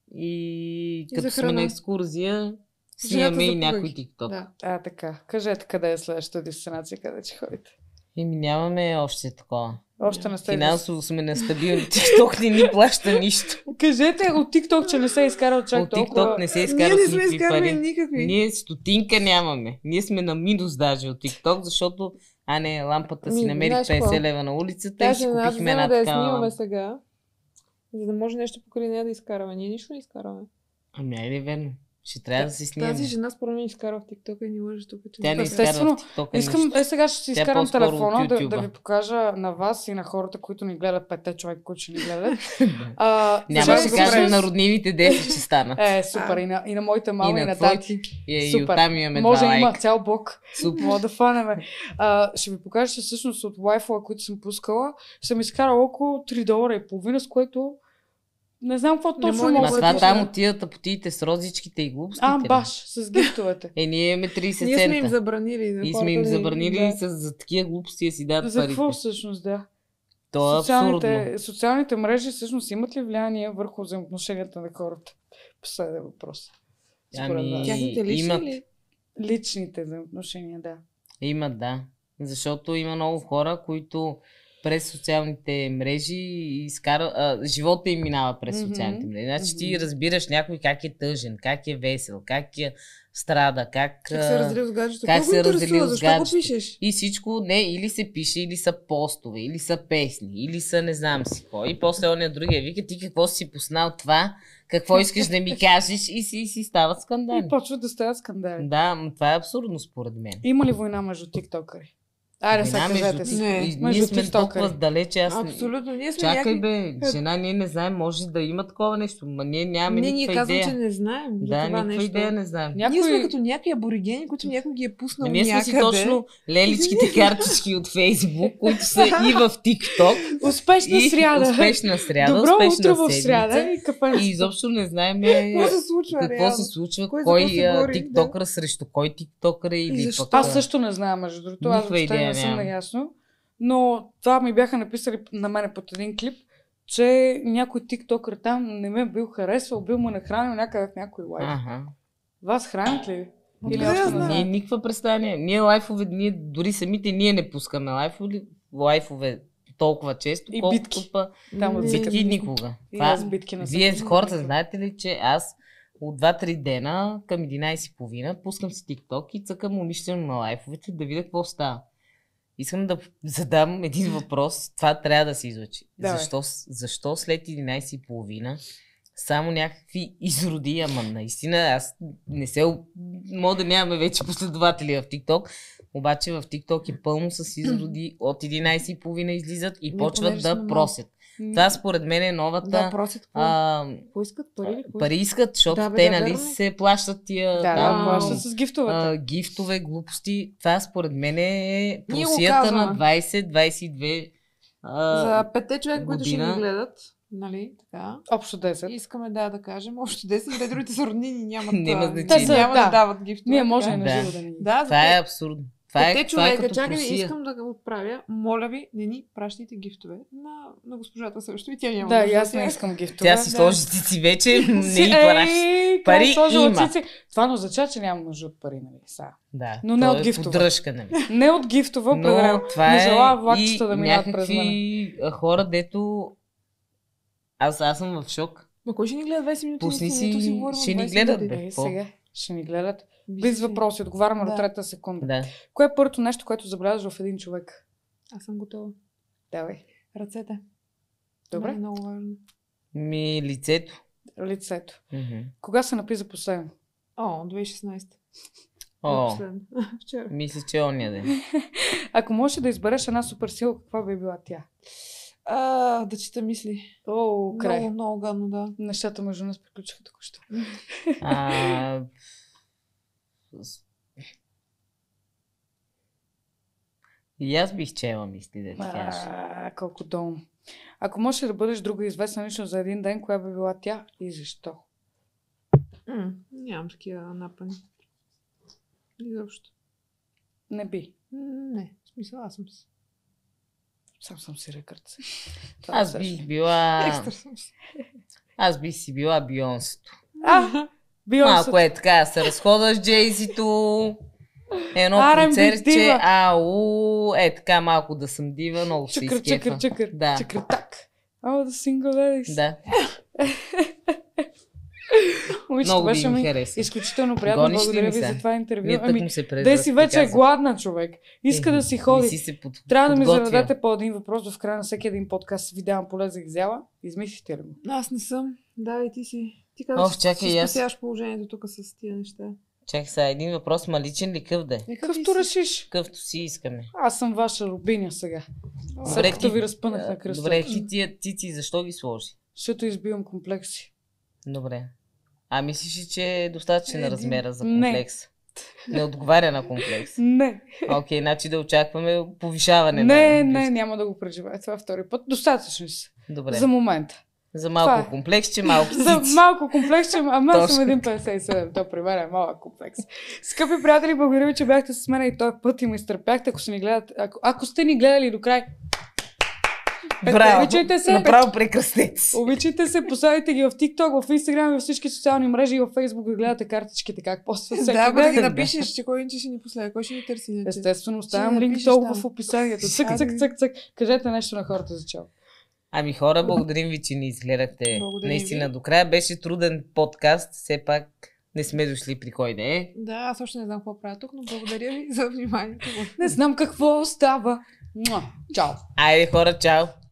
и като за сме на храна. екскурзия, снимаме и заповед. някой TikTok. Да. А, така. Кажете къде е следващата дестинация, къде ще ходите. Еми нямаме още такова. Още не сте. Финансово сме нестабилни. TikTok не ни плаща нищо. Кажете от TikTok, че не се е изкарал чак От толкова. TikTok не се Ние изкарат не сме никакви изкарали пари. никакви. Ние стотинка нямаме. Ние сме на минус даже от TikTok, защото а не, лампата си Ми, намерих знаеш петдесет какво? лева на улицата и Даже си една купихме взема една да я такава снимаме лампа. сега, за да може нещо покрай нея да изкараме. Ние нищо не изкараме. Ами айде верно. Ще трябва да си снимаме. Тази жена според мен изкара в TikTok и ни лъжи тук, че Тя не не изкарва в Естествено, TikTok. Искам, е сега ще си Тя изкарам по-скоро от телефона да, да YouTube-а. ви покажа на вас и на хората, които ни гледат, петте човека, които ще ни гледат. а, Няма сега да го се кажем правим. на роднините десет ще станат. Е, супер. А. И на, и на моите И мама, и, на на тати. твоите. И, и Супер. оттам имаме Може два има лайка. цял блок. Супер. Мога да фанеме. А, ще ви покажа, че всъщност от лайфа, които съм пускала, съм изкарала около три долара и половина, с което не знам какво Не точно мога мога Ма да да това платиш, там да. отиват тъпотиите с розичките и глупостите. А, ли? баш, с гифтовете. Е, ние имаме трийсет Ние сме им цента. забранили. на И хората сме им да- забранили да. с, за такива глупости да си дадат За парите. какво всъщност, да? То е абсурдно. Социалните, социалните мрежи всъщност имат ли влияние върху взаимоотношенията на хората? Последен въпрос. Според Ами, вас. Тяхните лични имат, ли? Личните взаимоотношения, да. имат, да. Защото има много хора, които през социалните мрежи изкара, а, живота им минава през Мгм. социалните мрежи. Значи ти Мгм. разбираш някой как е тъжен, как е весел, как е страда, как... Как се а, разделил с гаджето? как Какво се го разделил интересува? с Защо го гаджето? пишеш? И всичко, не, или се пише, или са постове, или са песни, или са не знам си какво. И после оня другия вика, ти какво си пуснал това, какво искаш да ми кажеш и си, и си стават скандали. И почват да стават скандали. Да, но това е абсурдно според мен. Има ли война между тиктокъри? Айде, сега Война кажете между- си. Не. и- Ние Между сме тиктокъри. толкова далече, аз... не- Абсолютно. Ние сме Чакай някакви... бе, жена, ние не знаем, може да има такова нещо, ма ние нямаме Не, ние никаква казвам, идея. че не знаем за Да, това никаква нещо. идея не знаем. Някой... Ние сме като някакви аборигени, които някой ги е пуснал Ами ние сме си някъде. точно леличките картички от Фейсбук, които са и в ТикТок. Успешна И сряда. успешна сряда, Добро успешна утро в седмица. сряда и капан. И изобщо не знаем Какво се случва, какво реално? се случва, Кой за кой, какво се а, бори, тиктокър срещу кой тиктокър е или защо? пък... Аз а, също не знам, между другото. Аз Никаква въобще идея не съм нямам. наясно. Но това ми бяха написали на мене под един клип, че някой тиктокър там не ме бил харесвал, бил му нахранил някъде в някой лайф. Ага. Вас хранят ли? Или Откъде още да не знам? Ние знам? никаква представа не. Ние лайфове, ние дори самите ние не пускаме лайфове, лайфове толкова често, И колкото битки. па Там от Не. битки. битки никога. И Това- аз битки не съм Вие пускала хората никога. знаете ли, че аз от два-три дена към единайсет и половина пускам си TikTok и цъкам умишлено на лайфовете да видя какво става. Искам да задам един въпрос. Това трябва да се излъчи. Давай. Защо, защо след единайсет и половина само някакви изроди, ама наистина аз не се... об- Мога да нямаме вече последователи в TikTok, обаче в TikTok е пълно с изроди от единайсет и половина излизат и Ние почват понеже сме да малко. просят. М, Това според мен е новата... Да, просят какво? а, Какво искат? Пари ли? Какво пари искат, защото Да, бе, те да, нали верно. се плащат тия Да, да, там, плащат с гифтовете. а, гифтове, глупости. Това според мен е Ние го просията казваме. на двайсет двайсет и две а, За петте човека, които ще година. ни гледат, нали, така. Общо десет. Искаме да, да кажем, още десет, те другите са роднини, нямат, Няма а, значение. те Те са, няма да, да. дават гифтове. Ние може и така. на Да. живо да ни... Да, за Това е те- абсурдно. Това е, Петте това е човека, като чакай, просия. искам да го отправя. Моля ви, не ни пращайте гифтове на, на госпожата също. И тя няма Да, нужда и от аз не тях. искам гифтове. Тя си Да. сложи цици вече, не Си- ни плаща. Ей, Пари как сложила има. цици? Това не означава, че нямам нужда от пари, нали? Сега. Да, Но не то от е гифтове. поддръжка, нали? Не от гифтова, определено. Но това Не е желая и влакчета да минават през мен. някакви а, хора, дето... Аз, аз съм в шок. Ма кой ще ни гледа двайсет минути? Пусни Ние тук си, говорим ще ни двайсет гледат, минути. бе. Ей, какво? сега ще ни гледат. Виж Близ си. въпроси, отговаряме Да. на трета секунда. Да. Кое е първото нещо, което забелязваш в един човек? Аз съм готова. Давай. Ръцете. Добре. Нали, много важно. Ми лицето. Лицето. Мгм. Кога се напи за последно? О, две хиляди и шестнадесета. О, Последно. Вчера. мисля, че ония ден. Ако можеш да избереш една суперсила, каква би била тя? А, да чета мисли. О, край. Много, много гадно, да. Нещата между нас приключиха току-що. А, с- И аз бих чела мисли, да ти кажа. А, колко долу. Ако можеш да бъдеш друга известна личност за един ден, коя би била тя и защо? М, нямам такива напани. Изобщо. Не би. М, Не, в смисъл, аз съм си. Сам съм си рекърт. Аз бих била... Екстра съм си. Аз бих си била Бионсето. А, Бионсе. Малко е така, се разхода с Джейзито, Едно Ар ен би концертче, дива. ау, е така малко да съм дива, много се Чакър, изкефа. чакър, чакър. Да. Чакър, так. Ало, да single ladies. Да, Момичето много би беше ми ми хареса. изключително приятно. Гониш ли Благодаря ми ви сега? за това интервю. Вие тък Ами, му се презрат. Деси вече е гладна, човек. Иска Е, да си не ходи. си се под, Трябва да ми подготвя. зададете по един въпрос в края на всеки един подкаст. Ви давам поле за изява. Измислите ли го? Аз не съм. Да, и ти си. Ти Ох, казваш, че чакай, си аз- спасяваш положението тук с тия неща. Чакай сега, един въпрос, ма личен ли къв да е? Нека Какъвто решиш. Къвто си искаме. Аз съм ваша рубиня сега. Добре, След като ти- ви разпънах на кръста. Добре, ти тия цици защо ги сложи? Защото избивам комплекси. Добре. А мислиш ли, че е достатъчен Един. размера за Не. комплекс? Не отговаря на комплекс. Не. Окей, значи да очакваме повишаване Не, на... не, няма да го преживея. Това е втори път. Достатъчно си. Добре. За За, момента. за малко това е. комплексче, малко За цици. малко комплекс, че ама аз съм Точно. един петдесет и седем. То при мен е малък комплекс. Скъпи приятели, благодаря ви, че бяхте с мен и този път и ме изтърпяхте. Ако, се ни гледат, ако, ако сте ни гледали до край, Браво! обичайте се. Направо прекраснете си. Обичайте се, поставите ги в TikTok, в Instagram, във всички социални мрежи и във Facebook да гледате картичките как поства всеки Да, бе, да ден. ги напишеш, че кой че ще ни последва, кой ще ни търси иначе. Естествено, оставям Ще линк напишеш долу там. в описанието. Цък, Ами. цък, цък, цък. Кажете нещо на хората за чао. Ами хора, благодарим ви, че ни изгледахте. Благодарим Наистина ви. до края. Беше труден подкаст. Все пак не сме дошли при кой да е. Да, аз още не знам какво правя тук, но благодаря ви за вниманието. Не знам какво става. Муа. Чао. Айде хора, чао!